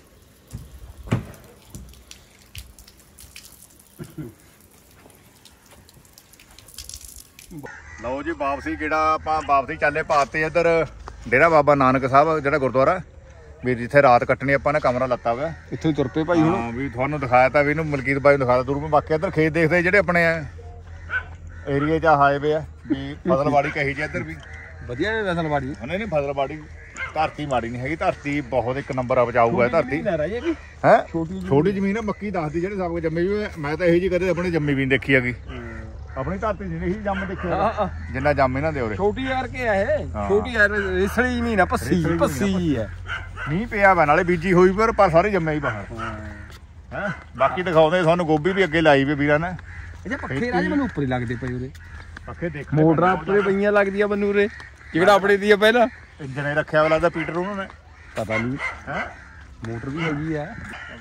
Speaker 1: ਲਓ ਜੀ ਵਾਪਸੀ ਕਿਹੜਾ ਆਪਾਂ ਵਾਪਸੀ ਚੱਲੇ ਪਾਤੇ ਇੱਧਰ ਡੇਰਾ ਬਾਬਾ ਨਾਨਕ ਸਾਹਿਬ ਜਿਹੜਾ ਗੁਰਦੁਆਰਾ ਵੀ ਜਿੱਥੇ ਰਾਤ ਕੱਟਣੀ ਆਪਾਂ ਨੇ ਕਮਰਾ ਲੱਤਾ ਹੋਇਆ
Speaker 3: ਇੱਥੋਂ ਹੀ ਤੁਰ ਪਏ ਭਾਈ ਹੁਣ
Speaker 1: ਹਾਂ ਵੀ ਤੁਹਾਨੂੰ ਦਿਖਾਇਆ ਤਾਂ ਵੀ ਇਹਨੂੰ ਮਲਕੀਤ ਬਾਈ ਨੂੰ ਦਿਖਾਇਆ ਦੂਰ ਮੈਂ ਬਾਕੀ ਇੱਧਰ ਖੇਤ ਦੇਖਦੇ ਜਿਹੜੇ ਆਪਣੇ ਏਰੀਏ 'ਚ ਹਾਈਵੇ ਆ ਵੀ ਫਸਲਵਾੜੀ ਕਹੀ ਜੀ ਇੱਧਰ ਵੀ
Speaker 3: ਵਧੀਆ ਹੈ ਵੈਸਲਵਾੜੀ
Speaker 1: ਉਹਨੇ ਨਹੀਂ ਫਸਲਵਾੜੀ ਧਰਤੀ ਮਾੜੀ ਨਹੀਂ ਹੈਗੀ ਧਰਤੀ ਬਹੁਤ ਇੱਕ ਨੰਬਰ ਉਪਜਾਊ ਹੈ ਧਰਤੀ
Speaker 3: ਲੈ ਰਹੀ ਹੈ ਵੀ
Speaker 1: ਹੈ
Speaker 3: ਛੋਟੀ
Speaker 1: ਛੋਟੀ ਜ਼ਮੀਨ ਹੈ ਮੱਕੀ ਦੱਸਦੀ ਜਿਹੜੇ ਸਭ ਕੁਝ ਜੰਮੀ ਵੀ ਮੈਂ ਤਾਂ ਇਹੀ ਜੀ ਕਦੇ ਆਪਣੀ ਜੰਮੀ ਵੀ ਨਹੀਂ ਦੇਖੀ ਹੈਗੀ ਆਪਣੀ ਧਰਤੀ ਨਹੀਂ ਜੰਮ ਦੇਖਿਆ ਜਿੰਨਾ ਜੰਮ ਇਹਨਾਂ ਦੇ ਉਰੇ
Speaker 3: ਛੋਟੀ ਯਾਰ ਕੇ ਆ ਇਹ
Speaker 1: ਹਾਂ।
Speaker 3: ਛੋਟੀ ਯਾਰ ਰਿਸਲੀ ਨਹੀਂ ਨਾ ਪੱਸੀ
Speaker 1: ਰਿਸਲੀ ਨੀ ਨਾ
Speaker 3: ਪੱਸੀ ਜੀ ਹੈ
Speaker 1: ਮੀਂਹ ਪਿਆ ਵਾ ਨਾਲੇ ਬੀਜੀ ਹੋਈ ਪਰ ਪਰ ਸਾਰੇ ਜੰਮੇ ਹੀ ਬਾਹਰ ਹੈ ਬਾਕੀ ਦਿਖਾਉਂਦੇ ਤੁਹਾਨੂੰ ਗੋਭੀ ਵੀ ਅੱਗੇ ਲਾਈ ਵੀ ਵੀਰਾਂ ਨੇ
Speaker 3: ਇਹਦੇ ਪੱਖੇ ਰਾਜ ਮੈਨੂੰ ਉੱਪਰ ਹੀ ਲੱਗਦੇ ਪਏ ਉਰੇ
Speaker 1: ਪੱਕੇ ਦੇਖ
Speaker 3: ਮੋਟਰਾਂ ਉੱਪਰੇ ਪਈਆਂ ਲੱਗਦੀਆਂ ਮੈਨੂੰ ਉਰੇ ਜਿਹੜਾ ਆਪਣੇ ਦੀ ਆ ਪਹਿਲਾਂ
Speaker 1: ਇੰਜਣੇ ਰੱਖਿਆ ਵਾ ਲੱਗਦਾ ਪੀਟਰ ਉਹਨਾਂ ਨੇ
Speaker 3: ਪਤਾ ਨਹੀਂ
Speaker 1: ਹੈ
Speaker 3: ਮੋਟਰ ਵੀ ਹੈਗੀ ਆ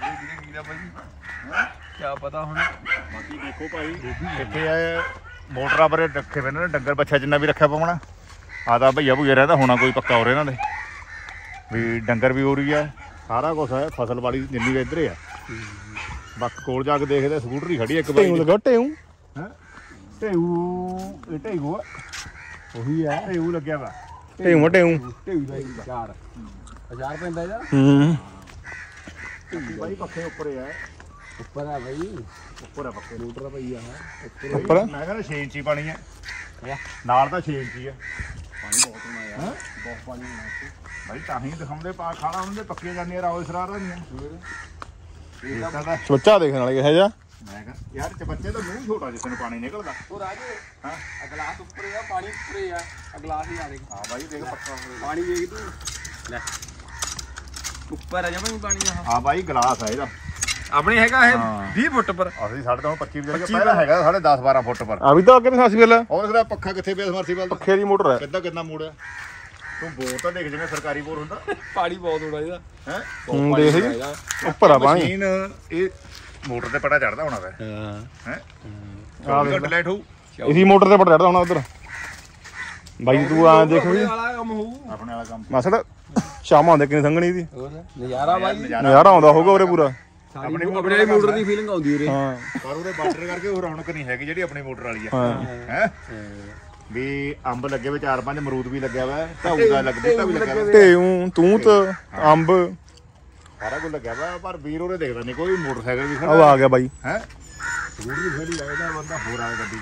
Speaker 3: ਕੀ ਪਤਾ ਹੁਣ
Speaker 1: ਬਾਕੀ ਦੇਖੋ ਭਾਈ ਇੱਥੇ ਆ ਮੋਟਰਾਂ ਪਰੇ ਰੱਖੇ ਪਏ ਨੇ ਡੰਗਰ ਬੱਚਾ ਜਿੰਨਾ ਵੀ ਰੱਖਿਆ ਪਾਉਣਾ ਆਦਾ ਭਈਆ ਭੁਈਆ ਰਹਿੰਦਾ ਹੋਣਾ ਕੋਈ ਪੱਕਾ ਹੋ ਰਿਹਾ ਇਹਨਾਂ ਦੇ ਵੀ ਡੰਗਰ ਵੀ ਹੋ ਰਹੀ ਆ ਸਾਰਾ ਕੁਝ ਹੈ ਫਸਲ ਵਾਲੀ ਜਿੰਨੀ ਵੀ ਇੱਧਰ ਆ ਬਾਕੀ ਕੋਲ ਜਾ ਕੇ ਦੇਖਦੇ ਸਕੂਟਰੀ ਖੜੀ ਇੱਕ ਬਾਈ
Speaker 6: ਲਗਾ ਟੇਉ
Speaker 1: ਹੈ ਢੇਊ ਇਹ ਢੇਊ ਆ
Speaker 3: ਉਹੀ ਆ
Speaker 1: ਢੇਊ ਲੱਗਿਆ ਵਾ
Speaker 6: ਟੇਉ ਟੇਉ
Speaker 3: ਢੇਊ ਦਾ ਚਾਰ ਹਜ਼ਾਰ ਪੈਂਦਾ ਇਹਦਾ
Speaker 6: ਹੂੰ
Speaker 1: ਬਾਈ ਪੱਖੇ ਉੱਪਰ ਆ
Speaker 3: ਉੱਪਰ ਆ ਬਾਈ
Speaker 1: ਉੱਪਰ ਆ ਪੱਖੇ
Speaker 3: ਮੋਟਰ ਪਈ ਆ
Speaker 6: ਉੱਪਰ
Speaker 1: ਮੈਂ ਕਹਿੰਦਾ ਛੇ ਇੰਚੀ ਪਾਣੀ ਹੈ ਨਾਲ ਤਾਂ ਛੇ ਇੰਚੀ ਆ
Speaker 3: ਪਾਣੀ ਬਹੁਤ ਹੋਣਾ ਯਾਰ ਬਹੁਤ ਪਾਣੀ ਹੋਣਾ
Speaker 1: ਭਾਈ ਤਾਂ ਹੀ ਦਿਖਾਉਂਦੇ ਪਾ ਖਾਣਾ ਉਹਨਾਂ ਦੇ ਪੱਕੇ ਜਾਂਦੀਆਂ ਰਾਓ ਇਸਰਾਰਾਂ ਦੀਆਂ ਇਹ ਤਾਂ ਦਾ
Speaker 6: ਬੱਚਾ ਦੇਖਣ ਵਾਲੇ ਕਿਹਾ ਜਾ
Speaker 1: ਮੈਂ ਕਿਹਾ ਯਾਰ ਚ ਬੱਚੇ ਤਾਂ ਮੂੰਹ ਛੋਟਾ ਜਿਸ ਨੂੰ ਪਾਣੀ ਨਿਕਲਦਾ
Speaker 3: ਉਹ ਰਾਜੇ
Speaker 1: ਹਾਂ
Speaker 3: ਆ ਗਲਾਸ ਉੱਪਰੇ ਆ ਪਾਣੀ ਉੱਪਰੇ ਆ ਆ ਗਲਾਸ ਹੀ ਆ ਦੇਖ
Speaker 1: ਹਾਂ ਬਾਈ ਦੇਖ ਪੱਕਾ
Speaker 3: ਪਾਣੀ ਵੇਖ ਤੂੰ ਲੈ ਉੱਪਰ ਆ ਜਮਾਂ ਪਾਣੀ ਆ
Speaker 1: ਹਾਂ ਬਾਈ ਗਲਾਸ ਆ ਇਹਦਾ
Speaker 3: ਆਪਣੇ ਹੈਗਾ ਇਹ
Speaker 1: ਹਾਂ।
Speaker 3: ਵੀਹ ਫੁੱਟ ਪਰ
Speaker 1: ਅਸੀਂ ਸਾਡੇ ਤੋਂ ਪੱਚੀ ਵਜੇ ਪਹਿਲਾਂ ਹੈਗਾ ਸਾਡੇ ਦਸ ਬਾਰਾਂ ਫੁੱਟ ਪਰ
Speaker 6: ਆ ਵੀ ਤਾਂ ਅੱਗੇ ਸਾਸੀ ਵੇਲਾ
Speaker 1: ਉਹ ਇਹਦਾ ਪੱਖਾ ਕਿੱਥੇ ਪਿਆ ਸਮਰਸੀਬਲ ਦਾ
Speaker 6: ਪੱਖੇ ਦੀ ਮੋਟਰ ਹੈ
Speaker 1: ਕਿੱਦਾਂ ਕਿੰਨਾ ਮੋੜਿਆ ਤੂੰ ਬੋਰ ਤਾਂ ਦੇਖ ਜਿਵੇਂ ਸਰਕਾਰੀ ਬੋਰ ਹੁੰਦਾ
Speaker 3: ਪਾਣੀ ਬਹੁਤ ਹੋਣਾ ਇਹਦਾ
Speaker 1: ਹੈ
Speaker 6: ਹੂੰ ਦੇਖ ਜੀ ਉੱਪਰ ਆ ਪਾਣੀ
Speaker 1: ਮਸ਼ੀਨ ਇਹ ਮੋਟਰ ਤੇ ਪਟਾ ਚੜਦਾ ਹੋਣਾ ਵੇ
Speaker 3: ਹਾਂ
Speaker 1: ਹੈ ਚੌਵੀ ਘੰਟੇ ਲਾਈਟ ਹੋਊ
Speaker 6: ਇਸੀ ਮੋਟਰ ਤੇ ਪੜ ਚੜਦਾ ਹੋਣਾ ਉਧਰ ਬਾਈ ਤੂੰ ਆ ਦੇਖ ਵੀ
Speaker 3: ਵਾਲਾ ਕੰਮ ਹੋਊ
Speaker 1: ਆਪਣੇ ਵਾਲਾ ਕੰਮ
Speaker 6: ਮਸੜ ਸ਼ਾਮ ਆਉਂਦੇ ਕਿੰਨੀ ਸੰਘਣੀ ਦੀ
Speaker 3: ਹੋਰ ਨਜ਼ਾਰਾ ਬਾਈ
Speaker 6: ਨਜ਼ਾਰਾ ਆਉਂਦਾ ਹੋਊਗਾ ਉਰੇ ਪੂਰਾ
Speaker 3: ਆਪਣੀ ਆਪਣੇ ਮੋਟਰ ਦੀ ਫੀਲਿੰਗ ਆਉਂਦੀ ਉਰੇ
Speaker 6: ਹਾਂ
Speaker 1: ਪਰ ਉਹਦੇ ਬਾਰਡਰ ਕਰਕੇ ਉਹ ਰੌਣਕ ਨਹੀਂ ਹੈਗੀ ਜਿਹੜੀ ਆਪਣੀ ਮੋਟਰ ਵਾਲੀ ਆ
Speaker 6: ਹਾਂ
Speaker 1: ਹੈ ਵੀ ਅੰਬ ਲੱਗੇ ਵੇ ਚਾਰ ਪੰਜ ਅਮਰੂਦ ਵੀ ਲੱਗਿਆ ਵਾ ਢਾਊ ਦਾ ਲੱਗਦਾ ਢਾਊ ਵੀ ਲੱਗਿਆ ਵਾ
Speaker 6: ਟੇਉ ਤੂਤ ਅੰਬ
Speaker 1: ਸਾਰਾ ਕੁਝ ਲੱਗਿਆ ਵਾ ਪਰ ਵੀਰ ਉਹਦੇ ਦੇਖਦਾ ਨਹੀਂ ਕੋਈ ਮੋਟਰਸਾਈਕਲ ਵੀ
Speaker 6: ਉਹ
Speaker 1: ਖੜਾ
Speaker 6: ਆ ਗਿਆ ਬਾਈ
Speaker 1: ਹੈ ਜ਼ਰੂਰ ਵੀ ਫੇਰੀ ਲੱਗਦਾ ਬੰਦਾ ਹੋਰ ਆਵੇ ਗੱਡੀ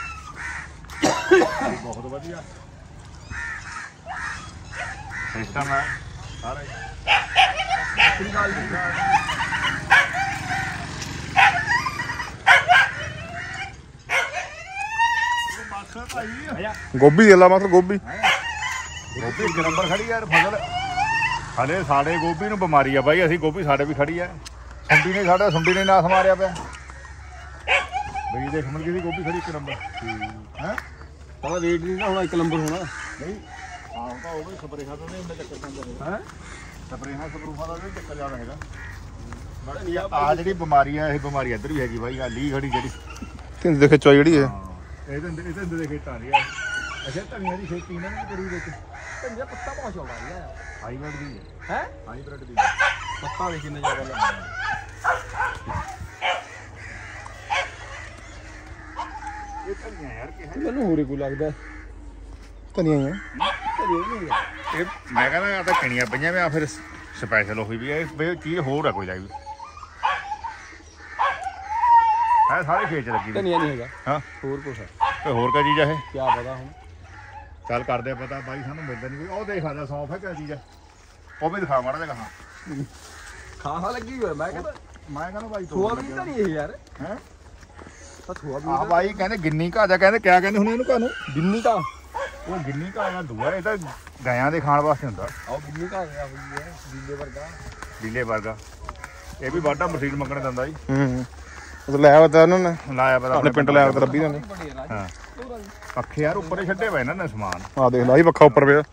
Speaker 1: ਤੇ ਬਹੁਤ ਵਧੀਆ ਸਿਸਟਮ ਹੈ ਸਾਰਾ
Speaker 6: ਗੋਭੀ ਦੇ ਲਾ ਮਤਲਬ ਗੋਭੀ
Speaker 1: ਗੋਭੀ ਇੱਕ ਨੰਬਰ ਖੜੀ ਯਾਰ ਫਸਲ। ਹਲੇ ਸਾਡੇ ਗੋਭੀ ਨੂੰ ਬਿਮਾਰੀ ਆ ਬਾਈ, ਅਸੀਂ ਗੋਭੀ ਸਾਡੇ ਵੀ ਖੜੀ ਆ। ਸੁੰਡੀ ਨੇ ਸਾਡਾ ਸੁੰਡੀ ਨੇ ਨਾਸ ਮਾਰਿਆ ਪਿਆ ਬਈ। ਦੇਖ ਮਲ ਦੀ ਗੋਭੀ ਖੜੀ ਇੱਕ ਨੰਬਰ ਹੈ।
Speaker 3: ਤਾਂ ਰੇਟ ਨਹੀਂ ਨਾ ਹੁਣ ਇੱਕ ਨੰਬਰ ਹੋਣਾ
Speaker 1: ਨਹੀਂ ਆਹ ਤਾਂ ਉਹ ਵੀ ਸਪਰੇਹਾਂ ਤੋਂ ਨਹੀਂ ਹੁੰਦੇ ਚੱਕਰ ਪੈਂਦਾ ਹੈ। ਸਪਰੇਹਾਂ ਸਪਰੂਹਾਂ ਦਾ ਵੀ ਚੱਕਰ ਜ਼ਿਆਦਾ ਹੈਗਾ। ਬਾਕੀ ਆ ਜਿਹੜੀ ਬਿਮਾਰੀ ਆ ਇਹ ਬਿਮਾਰੀ ਇੱਧਰ ਵੀ ਹੈਗੀ ਬਾਈ। ਆ ਲੀ ਖੜੀ ਜਿਹੜੀ
Speaker 6: ਤਿੰਨ ਦੇ ਖਿਚਵਾ ਜਿਹੜੀ ਹੈ
Speaker 1: ਇਹ ਤਾਂ ਇਹ ਤਾਂ ਦੇ ਖੇਤਾਂ ਦੀ ਆ। ਅੱਛਾ ਧਨੀਆ ਦੀ ਖੇਤੀ ਇਹਨਾਂ ਨੇ ਕਰੀ ਵਿੱਚ
Speaker 3: ਧਨੀਆ ਪੱਤਾ ਬਹੁਤ ਚੌੜਾ ਹੈ
Speaker 1: ਹਾਈਬ੍ਰਿਡ ਦੀ ਹੈ।
Speaker 3: ਹੈ
Speaker 1: ਹਾਈਬ੍ਰਿਡ ਦੀ
Speaker 3: ਪੱਤਾ ਦੇ ਕਿੰਨੇ ਜ਼ਿਆਦਾ ਲੱਗਦਾ
Speaker 1: ਇਹ ਧਨੀਆ ਯਾਰ ਕਿ ਹੈ।
Speaker 3: ਮੈਨੂੰ ਹੋਰੇ ਕੋ ਲੱਗਦਾ
Speaker 6: ਧਨੀਆ ਹੀ ਆ
Speaker 1: ਇਹ ਮੈਂ ਕਹਿੰਦਾ ਆ ਤਾਂ ਕਿਣੀਆਂ ਪਈਆਂ ਵੀ ਆ ਫਿਰ ਸਪੈਸ਼ਲ ਹੋਈ ਵੀ ਇਹ ਵੀ ਚੀਜ਼ ਹੋਰ ਆ ਕੋਈ ਲੱਗ ਵੀ ਹੈ। ਸਾਰੇ ਖੇਤ ਚ ਲੱਗੀ ਵੀ
Speaker 3: ਧਨੀਆ ਨਹੀਂ ਹੈਗਾ
Speaker 1: ਹਾਂ।
Speaker 3: ਹੋਰ ਕੁਛ ਹੈ
Speaker 1: ਤੇ ਹੋਰ ਕਿਆ ਚੀਜ਼ ਆ ਇਹ?
Speaker 3: ਕੀ ਪਤਾ ਹੁਣ
Speaker 1: ਚੱਲ ਕਰਦੇ ਆ ਪਤਾ ਬਾਈ, ਸਾਨੂੰ ਮਿਲਦਾ ਨਹੀਂ ਕੋਈ। ਉਹ ਦੇਖ ਆਦਾ ਸੌਂਫ ਹੈ ਕਿਆ ਚੀਜ਼ ਆ? ਉਹ ਵੀ ਦਿਖਾ ਮਾੜਾ ਜਿਹਾ ਹਾਂ।
Speaker 3: ਖਾਹਾ ਲੱਗੀ ਹੋਇਆ ਮੈਂ ਕਹਿੰਦਾ
Speaker 1: ਮੈਂ ਕਹਿੰਦਾ ਬਾਈ
Speaker 3: ਥੋਆ ਵੀ ਤਾਂ ਨਹੀਂ ਇਹ ਯਾਰ
Speaker 1: ਹੈ।
Speaker 3: ਤਾਂ ਥੋਆ ਵੀ
Speaker 1: ਆ ਬਾਈ ਕਹਿੰਦੇ ਗਿੰਨੀ ਘਾਹ ਜਾ ਕਹਿੰਦੇ ਕਿਆ ਕਹਿੰਦੇ ਹੁਣ ਇਹਨੂੰ ਘਾਹ ਨੂੰ?
Speaker 3: ਬਿੰਨੀ ਤਾਂ
Speaker 1: ਉਹ ਗਿੰਨੀ ਘਾਹ ਦਾ ਦੂਆ ਇਹ ਤਾਂ ਗਾਇਆਂ ਦੇ ਖਾਣ ਵਾਸਤੇ ਹੁੰਦਾ।
Speaker 3: ਆਹ ਬਿੰਨੀ ਤਾਂ ਹੋਇਆ ਹੋਈ ਹੈ ਬਿੱਲੇ ਵਰਗਾ
Speaker 1: ਡੀਲੇ ਵਰਗਾ। ਇਹ ਵੀ ਵਾਢਾ ਮਸ਼ੀਨ ਮੰਗਣੇ ਦਿੰਦਾ ਜੀ।
Speaker 6: ਹੂੰ ਉਹ ਤਾਂ ਲੈ ਆਇਆ ਉਹਨਾਂ ਨੇ
Speaker 1: ਲਾਇਆ ਪਤਾ
Speaker 6: ਆਪਣੇ ਪਿੰਡ ਲੈ ਆਇਆ ਰੱਬੀ ਨੇ।
Speaker 1: ਹਾਂ ਪੱਖੇ ਯਾਰ ਉੱਪਰ ਹੀ ਛੱਡੇ ਪਏ ਇਹਨਾਂ ਨੇ ਸਮਾਨ।
Speaker 6: ਆ ਦੇਖ ਲਾ ਹੀ ਪੱਖਾ ਉੱਪਰ ਪਿਆ।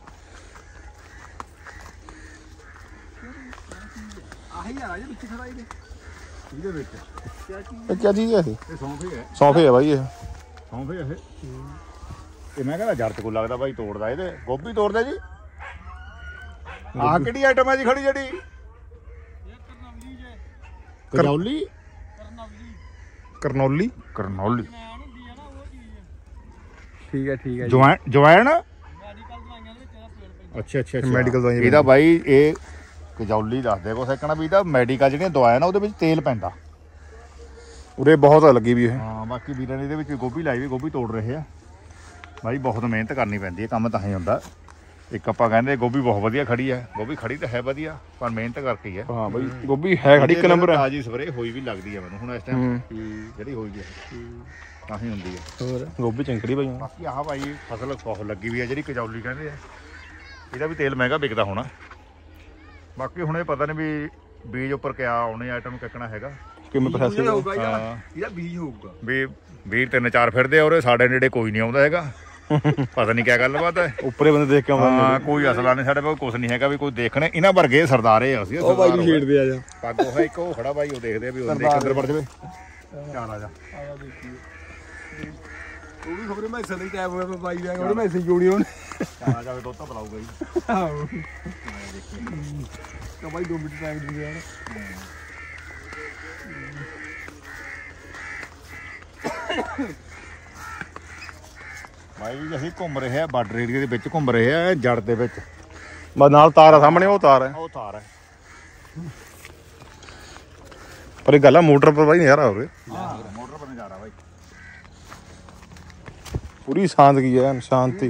Speaker 3: ਆਹੀ ਯਾਰ ਇਹ ਵਿੱਚ ਖੜਾ ਇਹਦੇ
Speaker 1: ਇਹਦੇ ਵਿੱਚ
Speaker 6: ਇਹ ਕੀ ਚੀਜ਼ ਹੈ ਇਹ?
Speaker 1: ਇਹ ਸੌਂਫੇ ਹੈ।
Speaker 6: ਸੌਂਫੇ ਆ ਬਾਈ ਇਹ।
Speaker 1: ਸੌਂਫੇ ਇਹ ਇਹ ਮੈਂ ਕਹਿੰਦਾ ਜਰਤ ਕੋ ਲੱਗਦਾ ਬਾਈ ਤੋੜਦਾ ਇਹਦੇ। ਗੋਭੀ ਤੋੜਦਾ ਜੀ। ਆਹ ਕਿਹੜੀ ਆਈਟਮ ਹੈ ਜੀ ਖੜੀ ਜਿਹੜੀ? ਕਰਨੌਲੀ
Speaker 6: ਕਰਨੌਲੀ
Speaker 1: ਕਰਨੌਲੀ
Speaker 3: ਠੀਕ ਹੈ ਠੀਕ ਹੈ
Speaker 1: ਜਵੈਣ ਜਵੈਣ ਅੱਛਾ ਅੱਛਾ ਅੱਛਾ
Speaker 6: ਮੈਡੀਕਲ ਦਵਾਈਆਂ
Speaker 1: ਇਹਦਾ ਬਾਈ ਇਹ ਕਜੌਲੀ ਦੱਸਦੇ ਕੋ ਸੈਕਣਾ ਵੀ ਇਹਦਾ ਮੈਡੀਕਲ ਜਿਹੜੀਆਂ ਦਵਾਈਆਂ ਨਾ ਉਹਦੇ ਵਿੱਚ ਤੇਲ ਪੈਂਦਾ।
Speaker 6: ਉਰੇ ਬਹੁਤ ਲੱਗੀ ਵੀ ਇਹ।
Speaker 1: ਹਾਂ ਬਾਕੀ ਵੀਰਾਂ ਨੇ ਇਹਦੇ ਵਿੱਚ ਗੋਭੀ ਲਾਈ ਵੀ ਗੋਭੀ ਤੋੜ ਰਹੇ ਆ ਬਾਈ। ਬਹੁਤ ਮਿਹਨਤ ਕਰਨੀ ਪੈਂਦੀ ਹੈ ਕੰਮ ਤਾਂ ਹੀ ਹੁੰਦਾ। ਇੱਕ ਆਪਾਂ ਕਹਿੰਦੇ ਗੋਭੀ ਬਹੁਤ ਵਧੀਆ ਖੜੀ ਹੈ। ਗੋਭੀ ਖੜੀ ਤਾਂ ਹੈ ਵਧੀਆ ਪਰ ਮਿਹਨਤ ਕਰਕੇ ਹੀ ਹੈ।
Speaker 6: ਹਾਂ ਬਾਈ ਗੋਭੀ ਹੈ ਖੜੀ ਇੱਕ ਨੰਬਰ ਹੈ।
Speaker 1: ਤਾਜੀ ਸਪਰੇ ਹੋਈ ਵੀ ਲੱਗਦੀ ਹੈ ਮੈਨੂੰ ਹੁਣ ਇਸ ਟਾਈਮ ਜਿਹੜੀ ਹੋਈ ਹੈ ਤਾਂ ਹੀ ਹੁੰਦੀ ਹੈ।
Speaker 6: ਹੋਰ ਗੋਭੀ ਚੰਕੜੀ ਬਾਈ।
Speaker 1: ਬਾਕੀ ਆਹ ਭਾਈ ਫਸਲ ਬਹੁਤ ਲੱਗੀ ਵੀ ਹੈ ਜਿਹੜੀ ਕਜੌਲੀ ਕਹਿੰਦੇ ਆ। ਇਹਦਾ ਵੀ ਤੇਲ ਮਹਿੰਗਾ ਵਿਕਦਾ ਹੋਣਾ। ਬਾਕੀ ਹੁਣ ਇਹ ਪਤਾ ਨਹੀਂ ਵੀ ਬੀਜ ਉੱਪਰ ਕਿਆ ਆਉਣੇ ਆਈਟਮ ਕਿੱਕਣਾ ਹੈਗਾ
Speaker 6: ਕਿਵੇਂ ਪ੍ਰੋਸੈਸ
Speaker 3: ਹੋਊਗਾ ਯਾਰ ਇਹਦਾ ਬੀਜ ਹੋਊਗਾ
Speaker 1: ਵੀ ਵੀਰ ਤਿੰਨ ਚਾਰ ਫਿਰਦੇ ਆ ਔਰ ਸਾਡੇ ਨੇੜੇ ਕੋਈ ਨਹੀਂ ਆਉਂਦਾ ਹੈਗਾ। ਪਤਾ ਨਹੀਂ ਕਿਆ ਗੱਲਬਾਤ ਹੈ।
Speaker 6: ਉੱਪਰੇ ਬੰਦੇ ਦੇਖ ਕੇ ਆਉਂਦੇ
Speaker 1: ਹਾਂ ਕੋਈ ਅਸਲਾ ਨਹੀਂ ਸਾਡੇ ਕੋਲ ਕੁਝ ਨਹੀਂ ਹੈਗਾ ਵੀ ਕੋਈ ਦੇਖਣੇ। ਇਹਨਾਂ ਵਰਗੇ ਸਰਦਾਰੇ ਆ ਅਸੀਂ।
Speaker 3: ਉਹ ਬਾਈ ਨੂੰ ਛੇੜਦੇ ਆ ਜਾ
Speaker 1: ਪੱਗ ਉਹ ਹੈ ਇੱਕ ਉਹ ਖੜਾ ਬਾਈ ਉਹ ਦੇਖਦੇ ਆ ਵੀ ਉਹਦੇ ਅੰਦਰ ਵੜ ਜਾਵੇ। ਚੱਲ ਆ ਜਾ
Speaker 3: ਆਇਆ ਦੇਖੀਏ ਉਹ ਵੀ ਖਬਰੇ ਮੈਸੇਜ ਲਈ ਟਾਈਮ ਹੋਇਆ ਬਾਈ ਦਾ ਖਬਰੇ ਮੈਸੇਜ ਜੋੜੀ ਹੁਣ
Speaker 1: ਚੱਲ ਆ ਜਾਵੇ ਦੁੱਧ ਤਾਂ ਪਿਲਾਊਗਾ ਜੀ।
Speaker 3: ਆਹੋ ਤਾਂ ਬਾਈ ਦੋ ਮਿੰਟ ਟਾਈਮ ਦੇ ਯਾਰ
Speaker 1: ਬਾਈ ਜੀ ਅਸੀਂ ਘੁੰਮ ਰਹੇ ਆ ਬਾਰਡਰ ਏਰੀਆ ਦੇ ਵਿੱਚ ਘੁੰਮ ਰਹੇ ਆ ਜੜ ਦੇ ਵਿੱਚ।
Speaker 6: ਬਸ ਨਾਲ ਤਾਰ ਆ ਸਾਹਮਣੇ ਉਹ ਤਾਰ ਹੈ।
Speaker 1: ਉਹ ਤਾਰ ਹੈ
Speaker 6: ਪਰ ਇਹ ਗੱਲ ਆ ਮੋਟਰ ਪਰ ਬਾਈ ਨਜ਼ਾਰਾ ਹੋਵੇ।
Speaker 1: ਮੋਟਰ ਪਰ ਨਜ਼ਾਰਾ ਬਾਈ
Speaker 6: ਪੂਰੀ ਸ਼ਾਂਤਗੀ ਹੈ ਸ਼ਾਂਤੀ।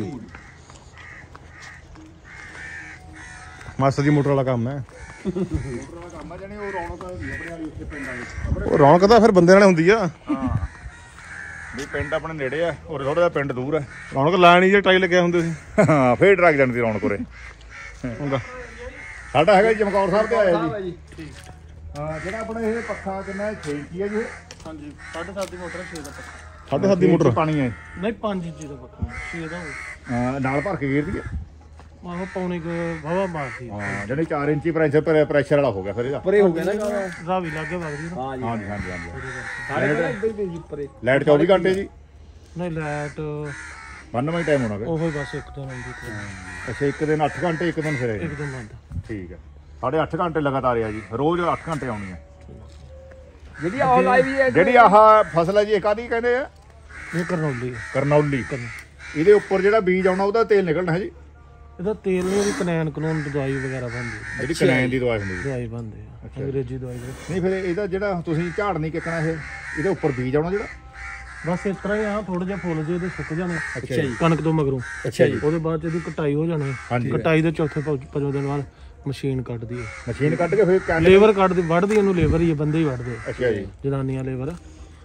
Speaker 6: ਮਸਤ ਦੀ ਮੋਟਰ ਵਾਲਾ ਕੰਮ ਹੈ।
Speaker 1: ਮੋਟਰ ਦਾ ਕੰਮ ਆ ਜਾਨੀ ਉਹ ਰੌਣਕ ਹੁੰਦੀ ਆਪਣੇ ਵਾਲੀ ਉੱਥੇ ਪਿੰਡਾਂ ਵਿੱਚ।
Speaker 6: ਉਹ ਰੌਣਕ ਤਾਂ ਫਿਰ ਬੰਦੇ ਨਾਲ ਹੁੰਦੀ ਆ।
Speaker 1: ਹਾਂ ਵੀ ਪਿੰਡ ਆਪਣੇ ਨੇੜੇ ਆ ਔਰ ਥੋੜਾ ਜਿਹਾ ਪਿੰਡ ਦੂਰ ਹੈ।
Speaker 6: ਰੌਣਕ ਲਾਣੀ ਜੇ ਟਾਈ ਲੱਗਿਆ ਹੁੰਦੇ ਸੀ।
Speaker 1: ਹਾਂ ਫੇਰ ਟਰੱਕ ਜਾਣ ਦੀ ਰੌਣਕ ਉਰੇ
Speaker 6: ਹੁੰਦਾ
Speaker 1: ਸਾਡਾ ਹੈਗਾ ਜੀ ਚਮਕੌਰ ਸਾਹਿਬ ਤੇ ਆਇਆ ਜੀ। ਹਾਂ ਜਿਹੜਾ ਆਪਣਾ ਇਹ ਪੱਖਾ ਕਿੰਨਾ ਛੇ ਇੰਚੀ ਹੈ ਜੀ।
Speaker 2: ਹਾਂਜੀ ਸਾਢੇ ਸੱਤ ਦੀ ਮੋਟਰ ਛੇ ਦਾ ਪੱਖਾ।
Speaker 6: ਸਾਢੇ ਸੱਤ ਦੀ ਮੋਟਰ
Speaker 1: ਪਾਣੀ ਹੈ।
Speaker 2: ਨਹੀਂ ਪੰਜ ਇੰਚੀ ਦਾ ਪੱਖਾ ਛੇ ਦਾ ਹੋਵੇ।
Speaker 1: ਹਾਂ ਨਾਲ ਭਰ ਕੇ ਗੇਰਦੀ ਹੈ।
Speaker 2: ਆਹੋ ਪੌਣੇ ਕੁ ਹਵਾ ਮਾਰਦੀ
Speaker 1: ਹਾਂ ਜਿਹੜੀ ਚਾਰ ਇੰਚੀ ਪ੍ਰੈਸ਼ਰ ਪ੍ਰੈਸ਼ਰ ਵਾਲਾ ਹੋ ਗਿਆ ਫਿਰ ਇਹਦਾ।
Speaker 3: ਪਰੇ ਹੋ ਗਿਆ ਨਾ
Speaker 2: ਰਾਵੀ ਲੱਗੇ ਵਗਦੀ ਨਾ।
Speaker 3: ਹਾਂ ਜੀ
Speaker 1: ਹਾਂਜੀ ਹਾਂਜੀ ਹਾਂਜੀ
Speaker 3: ਸਾਰੇ ਇੱਦਾਂ ਹੀ ਜੀ ਪਰੇ
Speaker 1: ਲਾਈਟ ਚੌਵੀ ਘੰਟੇ ਜੀ।
Speaker 2: ਨਹੀਂ ਲਾਈਟ
Speaker 1: ਬੰਨਵਾਂ ਹੀ ਟਾਈਮ ਹੋਣਾ ਫਿਰ।
Speaker 2: ਉਹੀ ਬਸ ਇੱਕ ਦਿਨ ਆਉਂਦੀ ਤੇ
Speaker 1: ਅੱਛਾ ਇੱਕ ਦਿਨ ਅੱਠ ਘੰਟੇ ਇੱਕ ਦਿਨ ਫਿਰ
Speaker 2: ਇੱਕ ਦਿਨ ਬੰਦ।
Speaker 1: ਠੀਕ ਹੈ ਸਾਡੇ ਅੱਠ ਘੰਟੇ ਲਗਾਤਾਰ ਆ ਜੀ ਰੋਜ਼ ਅੱਠ ਘੰਟੇ ਆਉਣੀ ਹੈ।
Speaker 3: ਜਿਹੜੀ ਆਹ ਲਾਈਵ ਹੈ
Speaker 1: ਜਿਹੜੀ ਆਹ ਫਸਲ ਹੈ ਜੀ ਇਹ ਕਾਹਦੀ ਕਹਿੰਦੇ ਆ?
Speaker 2: ਇਹ ਕਰਨੌਲੀ ਹੈ।
Speaker 1: ਕਰਨੌਲੀ। ਇਹਦੇ ਉੱਪਰ ਜਿਹੜਾ ਬੀਜ ਆਉਣਾ ਉਹਦਾ ਤੇਲ ਨਿਕਲਣਾ ਹੈ ਜੀ।
Speaker 2: ਇਹਦਾ ਤੇਲ ਨਹੀਂ, ਇਹਦੀ ਕਨੈਨ ਕਾਨੂੰਨ ਦਵਾਈ ਵਗੈਰਾ ਬਣਦੀ ਹੈ।
Speaker 1: ਜਿਹੜੀ ਕਨੈਨ ਦੀ ਦਵਾਈ ਹੁੰਦੀ ਹੈ।
Speaker 2: ਦਵਾਈ ਬਣਦੀ ਆ ਅੰਗਰੇਜ਼ੀ ਦਵਾਈ ਦੇ।
Speaker 1: ਨਹੀਂ ਫਿਰ ਇਹਦਾ ਜਿਹੜਾ ਤੁਸੀਂ ਝਾੜ ਨਹੀਂ ਕਿੱਕਣਾ ਇਹ ਇਹਦੇ ਉੱਪਰ ਬੀਜ ਆਉਣਾ ਜਿਹੜਾ।
Speaker 2: ਬਸ ਇਸ ਤਰ੍ਹਾਂ ਹੀ ਆ ਥੋੜੇ ਜਿਹਾ ਫੁੱਲ ਜੇ ਇਹਦੇ ਸੁੱਕ ਜਾਣੇ
Speaker 1: ਅੱਛਾ ਜੀ।
Speaker 2: ਕਣਕ ਤੋਂ ਮਗਰੋਂ।
Speaker 1: ਅੱਛਾ ਜੀ।
Speaker 2: ਉਹਦੇ ਬਾਅਦ 'ਚ ਇਹਦੀ ਕਟਾਈ ਹੋ ਜਾਣੀ।
Speaker 1: ਹਾਂਜੀ।
Speaker 2: ਕਟਾਈ ਦੇ ਚੌਥੇ ਪੰਜ- ਪੰਜਵੇਂ ਦਿਨ ਬਾਅਦ ਮਸ਼ੀਨ ਕੱਢਦੀ ਹੈ।
Speaker 1: ਮਸ਼ੀਨ ਕੱਢ ਕੇ ਫਿਰ ਕੈਨ।
Speaker 2: ਲੇਬਰ ਕੱਢਦੀ ਵੱਢਦੀ ਇਹਨੂੰ ਲੇਬਰ ਹੀ ਆ, ਬੰਦੇ ਹੀ ਵੱਢਦੇ ਆ।
Speaker 1: ਅੱਛਾ ਜੀ।
Speaker 2: ਜਨਾਨੀਆਂ ਲੇਬਰ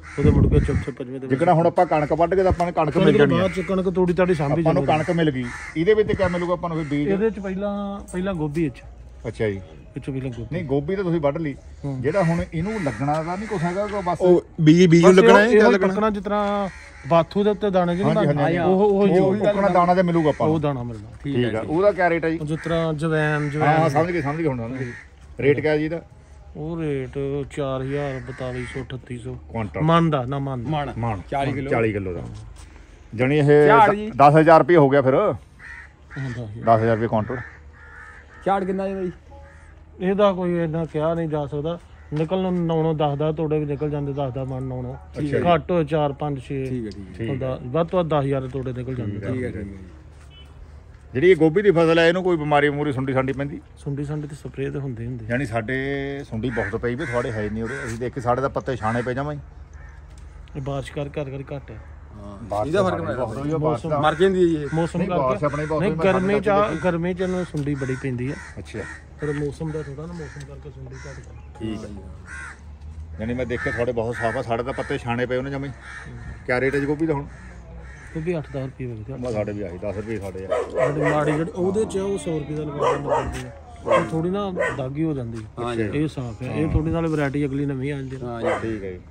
Speaker 2: ਉਹਦੇ ਮੁੜ ਕੇ ਚੌਥੇ ਪੰਜਵੇਂ ਦੇ ਵਿੱਚ
Speaker 1: ਜਿਕਣਾ ਹੁਣ ਆਪਾਂ ਕਣਕ ਵੱਢ ਕੇ ਤਾਂ ਆਪਾਂ ਨੂੰ ਕਣਕ ਮਿਲ ਜਾਣੀ ਆ,
Speaker 2: ਬਾਅਦ ਚ ਕਣਕ ਤੋੜੀ ਤਾੜੀ ਸਾਂਭੀ
Speaker 1: ਆਪਾਂ ਨੂੰ
Speaker 2: ਜਾਂਦੀ
Speaker 1: ਕਣਕ ਮਿਲ ਗਈ, ਇਹਦੇ ਵਿੱਚ ਕਿਆ ਮਿਲੂਗਾ ਆਪਾਂ ਨੂੰ ਫਿਰ ਬੀਜ?
Speaker 2: ਇਹਦੇ ਚ ਪਹਿਲਾਂ ਪਹਿਲਾਂ ਗੋਭੀ ਵਿੱਚ
Speaker 1: ਅੱਛਾ ਜੀ,
Speaker 2: ਵਿੱਚੋਂ ਪਹਿਲਾਂ ਗੋਭੀ
Speaker 1: ਨਹੀਂ ਗੋਭੀ ਤਾਂ ਤੁਸੀਂ ਵੱਢ ਲਈ, ਜਿਹੜਾ ਹੁਣ ਇਹਨੂੰ ਲੱਗਣਾ ਤਾਂ ਨਹੀਂ ਕੁਛ ਹੈਗਾ ਗਾ, ਬਸ
Speaker 6: ਉਹ ਬੀਜ ਬੀਜ ਨੂੰ ਲੱਗਣਾ ਹੈ ਜਾਂ ਲੱਗਣਾ
Speaker 2: ਲੱਗਣਾ ਜਿਸ ਤਰ੍ਹਾਂ ਬਾਥੂ ਦੇ ਉੱਤੇ ਦਾਣੇ ਜਿਹਨੂੰ
Speaker 1: ਹਾਂਜੀ, ਹਾਂਜੀ।
Speaker 2: ਉਹ ਉਹ
Speaker 1: ਉਹ ਉੱਕਣਾ ਦਾਣਾ ਤੇ ਮਿਲੂਗਾ ਆਪਾਂ
Speaker 2: ਉਹ
Speaker 1: ਨੂੰ।
Speaker 2: ਦਾਣਾ ਮਿਲਣਾ
Speaker 1: ਠੀਕ ਆ, ਉਹਦਾ ਕਿਆ ਰੇਟ ਹੈ ਜੀ?
Speaker 2: ਜਿਸ ਤਰ੍ਹਾਂ ਜਵੈਨ
Speaker 1: ਹਾਂ
Speaker 2: ਜਵੈਨ
Speaker 1: ਹਾਂ ਸਮਝ ਗਏ ਸਮਝ ਗਏ ਹੁਣ ਸਮਝ ਗਏ। ਰੇਟ ਕਿਆ ਜੀ ਇਹਦਾ?
Speaker 2: ਉਹ ਰੇਟ ਚਾਰ ਹਜ਼ਾਰ ਬਤਾਲੀ ਸੌ ਅਠੱਤੀ ਸੌ
Speaker 1: ਕੁਆਂਟਲ
Speaker 2: ਮਨ ਦਾ ਨਾ ਮਨ
Speaker 3: ਮਾਣ
Speaker 1: ਮਾਣ
Speaker 3: ਚਾਲੀ ਕਿਲੋ
Speaker 1: ਚਾਲੀ ਕਿਲੋ ਦਾ, ਜਣੀ ਇਹ
Speaker 3: ਝਾੜ ਜੀ।
Speaker 1: ਦਸ ਹਜ਼ਾਰ ਰੁਪਏ ਹੋ ਗਿਆ ਫਿਰ,
Speaker 2: ਹੁੰਦਾ ਸੀ।
Speaker 1: ਦਸ ਹਜ਼ਾਰ ਰੁਪਏ ਕੁਆਂਟਲ।
Speaker 3: ਝਾੜ ਕਿੰਨਾ ਜੀ ਬਾਈ?
Speaker 2: ਇਹਦਾ ਕੋਈ ਇੰਨਾ ਕਿਹਾ ਨਹੀਂ ਜਾ ਸਕਦਾ, ਨਿਕਲਣ ਨੌਣੋਂ ਦਸ ਦਾ ਤੋੜੇ ਵੀ ਨਿਕਲ ਜਾਂਦੇ, ਦਸ ਦਾ ਮਨ ਨੌਣੋਂ ਘੱਟ ਹੋਏ ਚਾਰ ਪੰਜ ਛੇ
Speaker 3: ਠੀਕ ਹੈ ਠੀਕ ਹੈ
Speaker 2: ਹੁੰਦਾ, ਵੱਧ ਤੋਂ ਵੱਧ ਦਸ ਹਜ਼ਾਰ ਤੋੜੇ ਨਿਕਲ ਜਾਂਦੇ।
Speaker 3: ਠੀਕ ਹੈ ਠੀਕ ਹੈ
Speaker 1: ਜਿਹੜੀ ਇਹ ਗੋਭੀ ਦੀ ਫਸਲ ਹੈ ਇਹਨੂੰ ਕੋਈ ਬਿਮਾਰੀ ਮੂਰੀ ਸੁੰਡੀ ਸਾਂਡੀ ਪੈਂਦੀ?
Speaker 2: ਸੁੰਡੀ ਸੰਡੀ ਤੇ ਸਪਰੇਅ ਤੇ ਹੁੰਦੇ ਹੁੰਦੇ
Speaker 1: ਯਾਨੀ ਸਾਡੇ ਸੁੰਡੀ ਬਹੁਤ ਪਈ ਵੀ ਤੁਹਾਡੇ ਹੈ ਨਹੀਂ ਉਰੇ, ਅਸੀਂ ਦੇਖ ਕੇ ਸਾਡੇ ਦਾ ਪੱਤੇ ਛਾਣੇ ਪੈ ਜਾਵਾਂ ਜੀ।
Speaker 2: ਇਹ ਬਾਰਿਸ਼ ਕਰ ਕਰ ਕਰ ਘੱਟ ਹੈ,
Speaker 3: ਇਹਦਾ ਫਰਕ ਪੈਂਦਾ
Speaker 1: ਹੋਈ ਆ ਬਾਰਿਸ਼ ਦਾ।
Speaker 3: ਮਰ ਜਾਂਦੀ ਹੈ ਜੀ ਇਹ।
Speaker 2: ਮੌਸਮ
Speaker 1: ਨਹੀਂ, ਬਾਰਿਸ਼ ਆਪਣੇ
Speaker 2: ਕਰਕੇ
Speaker 1: ਬਹੁਤ
Speaker 2: ਨਹੀਂ
Speaker 1: ਹੋਈ, ਮੈਂ
Speaker 2: ਗਰਮੀ ਚ
Speaker 1: ਸਾਡੇ
Speaker 2: ਆ- ਗਰਮੀ ਚ ਇਹਨੂੰ ਸੁੰਡੀ ਬੜੀ ਪੈਂਦੀ ਹੈ,
Speaker 1: ਅੱਛਾ
Speaker 2: ਪਰ ਮੌਸਮ ਦਾ ਥੋੜਾ ਨਾ ਮੌਸਮ ਕਰਕੇ ਸੁੰਡੀ ਘੱਟ ਹੈ।
Speaker 1: ਠੀਕ ਹੈ। ਯਾਨੀ ਮੈਂ ਦੇਖਿਆ ਤੁਹਾਡੇ ਬਹੁਤ ਸਾਫ ਆ, ਸਾਡੇ ਤਾਂ ਪੱਤੇ ਛਾਣੇ ਪਏ ਉਹਨੇ ਜਮੇ। ਕਿਆ ਰੇਟ ਹੈ ਜੀ ਗੋਭੀ ਦਾ ਹੁਣ?
Speaker 2: ਉਹ ਵੀ ਅੱਠ ਦਸ ਰੁਪਏ ਵਿਕਦੇ
Speaker 1: ਬਸ ਸਾਡੇ ਵੀ ਆਹੀ ਦਸ ਰੁਪਏ ਸਾਡੇ ਆ।
Speaker 2: ਸਾਡੇ ਮਾੜੀ ਜਿਹੜੀ ਉਹਦੇ ਚ ਉਹ ਸੌ ਰੁਪਏ ਦਾ ਲਗਾ ਦਿੰਦੇ ਆ, ਉਹ ਥੋੜੀ ਨਾ ਦਾਗੀ ਹੋ ਜਾਂਦੀ ਹੈ। ਇਹ ਸਾਫ ਹੈ, ਇਹ ਥੋੜੀ ਨਾਲ ਵੈਰਾਈਟੀ ਅਗਲੀ ਨਵੀਂ ਆ ਜਾਂਦੀ ਹੈ।
Speaker 3: ਹਾਂ ਜੀ
Speaker 1: ਠੀਕ ਹੈ ਜੀ।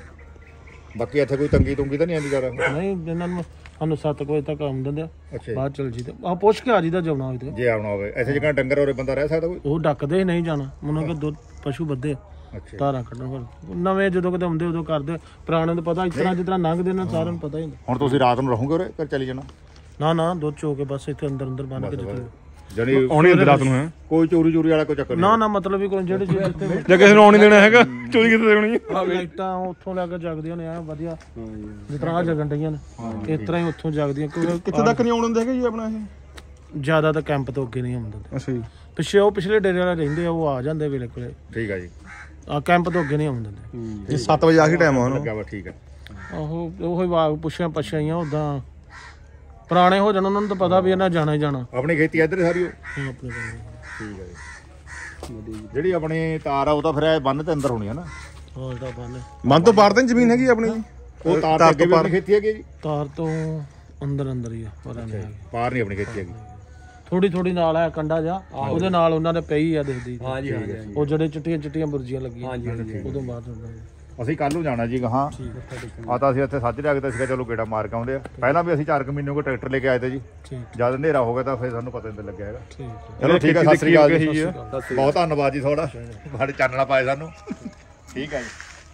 Speaker 1: ਬਾਕੀ ਇੱਥੇ ਕੋਈ ਤੰਗੀ ਤੁੰਗੀ ਤਾਂ ਨਹੀਂ ਆਉਂਦੀ ਜ਼ਿਆਦਾ?
Speaker 2: ਨਹੀਂ ਇਹਨਾਂ ਨੂੰ ਸਾਨੂੰ ਸੱਤ ਕੁ ਵਜੇ ਤੱਕ ਆਉਣ ਦਿੰਦੇ ਆ,
Speaker 1: ਅੱਛਾ ਜੀ।
Speaker 2: ਬਾਅਦ ਚਲ ਜੀ ਤੇ ਆ ਪੁੱਛ ਕੇ ਆ ਜੀ ਦਾ ਜਾਣਾ ਹੋਵੇ ਤੇ
Speaker 1: ਜੇ ਆਉਣਾ ਹੋਵੇ ਇੱਥੇ ਜਿਹੜਾ ਡੰਗਰ ਹੋਰੇ ਬੰਦਾ ਰਹਿ ਸਕਦਾ ਕੋਈ?
Speaker 2: ਉਹ ਡੱਕਦੇ ਹੀ ਨਹੀਂ ਜਾਣਾ, ਉਹਨਾਂ ਕੇ ਦੋ ਪਸ਼ੂ ਬੱਧੇ ਆ,
Speaker 1: ਅੱਛਾ
Speaker 2: ਧਾਰਾਂ ਕੱਢਣ ਫਿਰ ਨਵੇਂ ਜਦੋਂ ਕਿਤੇ ਹੁੰਦੇ ਉਦੋਂ ਕਰਦੇ, ਪੁਰਾਣੇ ਨੂੰ ਪਤਾ ਇਸ ਤਰ੍ਹਾਂ ਜਿਸ ਤਰ੍ਹਾਂ ਲੰਘਦੇ ਨੇ ਸਾਰਿਆਂ ਨੂੰ ਪਤਾ ਹੀ ਹੁੰਦਾ।
Speaker 1: ਹੁਣ ਤੁਸੀਂ ਰਾਤ ਨੂੰ ਰਹੋਗੇ ਉਰੇ ਘਰ ਚਲੀ ਜਾਣਾ?
Speaker 2: ਨਾ ਨਾ ਦੁੱਧ ਚੋ ਕੇ ਬਸ ਇੱਥੇ ਅੰਦਰ ਅੰਦਰ ਬੰਨ ਕੇ ਜਿੱਥੇ
Speaker 1: ਜਾਨੀ
Speaker 6: ਆਉਣੀ ਹੁੰਦੀ ਰਾਤ ਨੂੰ ਹੈ
Speaker 1: ਕੋਈ ਚੋਰੀ ਚੋਰੀ ਵਾਲਾ ਕੋਈ ਚੱਕਰ ਨਹੀਂ?
Speaker 2: ਨਾ ਨਾ ਮਤਲਬ ਵੀ ਕੋਈ ਜਿਹੜੇ ਜਿੱਥੇ
Speaker 6: ਜਾਂ ਕਿਸੇ ਨੂੰ ਆਉਣੀ ਦੇਣਾ ਹੈਗਾ, ਚੋਰੀ ਕਿੱਥੇ ਦੇਣੀ ਹੈ?
Speaker 2: ਲਾਈਟਾਂ ਉੱਥੋਂ ਲੈ ਕੇ ਜਗਦੀਆਂ ਨੇ ਆ ਵਧੀਆ, ਜਿਸ ਤਰ੍ਹਾਂ ਆ ਜਗਣ ਡਈਆਂ ਨੇ ਇਸ ਤਰ੍ਹਾਂ ਹੀ ਉੱਥੋਂ ਜਗਦੀਆਂ, ਕਿਉਂਕਿ
Speaker 6: ਕਿੱਥੇ ਤੱਕ ਨਹੀਂ ਆਉਣ ਦਿੰਦੇ ਹੈਗੇ ਜੀ ਆਪਣਾ ਇਹ?
Speaker 2: ਜ਼ਿਆਦਾ ਤਾਂ ਕੈਂਪ ਤੋਂ ਅੱਗੇ ਨਹੀਂ ਆਉਂਦੇ,
Speaker 6: ਅੱਛਾ ਜੀ।
Speaker 2: ਪਿੱਛੇ ਉਹ ਪਿਛਲੇ ਡੇਰੇ ਵਾਲੇ ਰਹਿੰਦੇ ਆ, ਉਹ ਆ ਜਾਂਦੇ ਵੇਲੇ ਕੋਲੇ,
Speaker 1: ਠੀਕ ਹੈ ਜੀ।
Speaker 2: ਆ ਕੈਂਪ ਤੋਂ ਅੱਗੇ ਨਹੀਂ ਆਉਂਦੇ ਨੇ।
Speaker 6: ਜੀ ਸੱਤ ਵਜੇ ਆਖਰੀ ਟਾਈਮ ਆ ਉਹਨੂੰ।
Speaker 1: ਲੱਗਿਆ ਵਾ ਠੀਕ ਹੈ।
Speaker 2: ਆਹੋ ਉਹ ਹੀ ਵਾਗ ਪੁੱਛਿਆ ਪਛਾਈਆਂ ਉਦਾਂ ਪੁਰਾਣੇ ਹੋ ਜਾਣ, ਉਹਨਾਂ ਨੂੰ ਤਾਂ ਪਤਾ ਵੀ ਇਹਨਾਂ ਜਾਣਾ ਹੀ ਜਾਣਾ।
Speaker 1: ਆਪਣੀ ਖੇਤੀ ਇੱਧਰ ਸਾਰੀ ਉਹ?
Speaker 2: ਹਾਂ, ਆਪਣੇ ਕੋਲ
Speaker 1: ਠੀਕ ਹੈ ਜੀ। ਜਿਹੜੀ ਆਪਣੀ ਤਾਰ ਆ ਉਹ ਤਾਂ ਫਿਰ ਇਹ ਬੰਨ ਤੇ ਅੰਦਰ ਹੋਣੀ ਹੈ ਨਾ?
Speaker 2: ਹਾਂ ਜਿਹੜਾ ਬੰਨ
Speaker 6: ਮਨ ਤੋਂ ਪਾਰ ਤਾਂ ਨੀ ਜ਼ਮੀਨ ਹੈਗੀ ਆਪਣੀ ਜੀ?
Speaker 1: ਉਹ ਤਾਰ ਤੋਂ ਅੱਗੇ ਵੀ ਆਪਣੀ ਖੇਤੀ ਹੈਗੀ ਜੀ?
Speaker 2: ਤਾਰ ਤੋਂ ਅੰਦਰ ਅੰਦਰ ਹੀ ਆ, ਪਰ ਨਹੀਂ ਹੈਗੀ।
Speaker 1: ਪਾਰ ਨਹੀਂ ਆਪਣੀ ਖੇਤੀ ਹੈਗੀ?
Speaker 2: ਥੋੜੀ ਥੋੜੀ ਨਾਲ ਹੈ ਕੰਡਾ ਜਾ, ਉਹਦੇ ਨਾਲ ਉਹਨਾਂ ਨੇ ਪਈ ਆ ਦਿਖਦੀ।
Speaker 3: ਹਾਂ ਜੀ ਹਾਂ ਜੀ
Speaker 2: ਉਹ ਜਿਹੜੇ ਚਿੱਟੀਆਂ ਚਿੱਟੀਆਂ ਬੁਰਜੀਆਂ ਲੱਗੀਆਂ,
Speaker 3: ਹਾਂ ਜੀ ਹਾਂ ਜੀ
Speaker 2: ਉਦੋਂ ਬਾਅਦ ਹੁੰਦਾ।
Speaker 1: ਅਸੀਂ ਕੱਲ ਨੂੰ ਜਾਣਾ ਜੀ ਗਾਹਾਂ। ਆ ਤਾਂ ਅਸੀਂ ਇੱਥੇ ਸੱਜ ਲਿਆ ਕੇ ਸੀਗਾ, ਚਲੋ ਗੇੜਾ ਮਾਰ ਕੇ ਆਉਂਦੇ ਆ। ਪਹਿਲਾਂ ਵੀ ਅਸੀਂ ਚਾਰ ਕੁ ਮਹੀਨੇ ਕੋ ਟਰੈਕਟਰ ਲੈ ਕੇ ਆਏ ਤੇ ਜੀ,
Speaker 2: ਠੀਕ
Speaker 1: ਜਦ ਹਨੇਰਾ ਹੋ ਗਿਆ ਤਾਂ ਫਿਰ ਸਾਨੂੰ ਪਤਾ ਨਹੀਂ ਲੱਗਿਆ ਹੈਗਾ।
Speaker 2: ਠੀਕ ਹੈ।
Speaker 1: ਚਲੋ ਠੀਕ ਹੈ, ਸਤਿ ਸ੍ਰੀ ਅਕਾਲ ਜੀ।
Speaker 6: ਜੀ।
Speaker 1: ਬਹੁਤ ਧੰਨਵਾਦ ਜੀ ਤੁਹਾਡਾ, ਸਾਡੇ ਚਾਨਣਾ ਪਾਏ ਸਾਨੂੰ। ਠੀਕ ਹੈ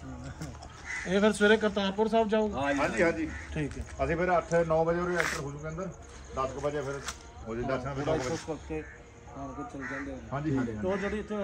Speaker 1: ਜੀ।
Speaker 2: ਇਹ ਫਿਰ ਸਵੇਰੇ ਕਰਤਾਰਪੁਰ ਸਾਹਿਬ ਜਾਊਗਾ?
Speaker 1: ਹਾਂਜੀ ਹਾਂਜੀ
Speaker 2: ਠੀਕ ਹੈ।
Speaker 1: ਅਸੀਂ ਫਿਰ ਅੱਠ ਨੌ ਵਜੇ ਉਰੇ ਐਂਟਰ ਹੋ ਜੂਗੇ ਅੰਦਰ, ਦਸ ਕੁ ਵਜੇ ਫਿਰ ਹੋ ਜੇ ਦਰਸ਼ਨ ਫਿਰ ਨੌ ਵਜੇ।
Speaker 2: ਪੱਕੇ ਆਣ ਕੇ ਚਲ ਜਾਂਦੇ ਆ।
Speaker 1: ਹਾਂਜੀ ਹਾਂਜੀ
Speaker 2: ਉਹ ਜਿਹੜੀ ਇੱਥੇ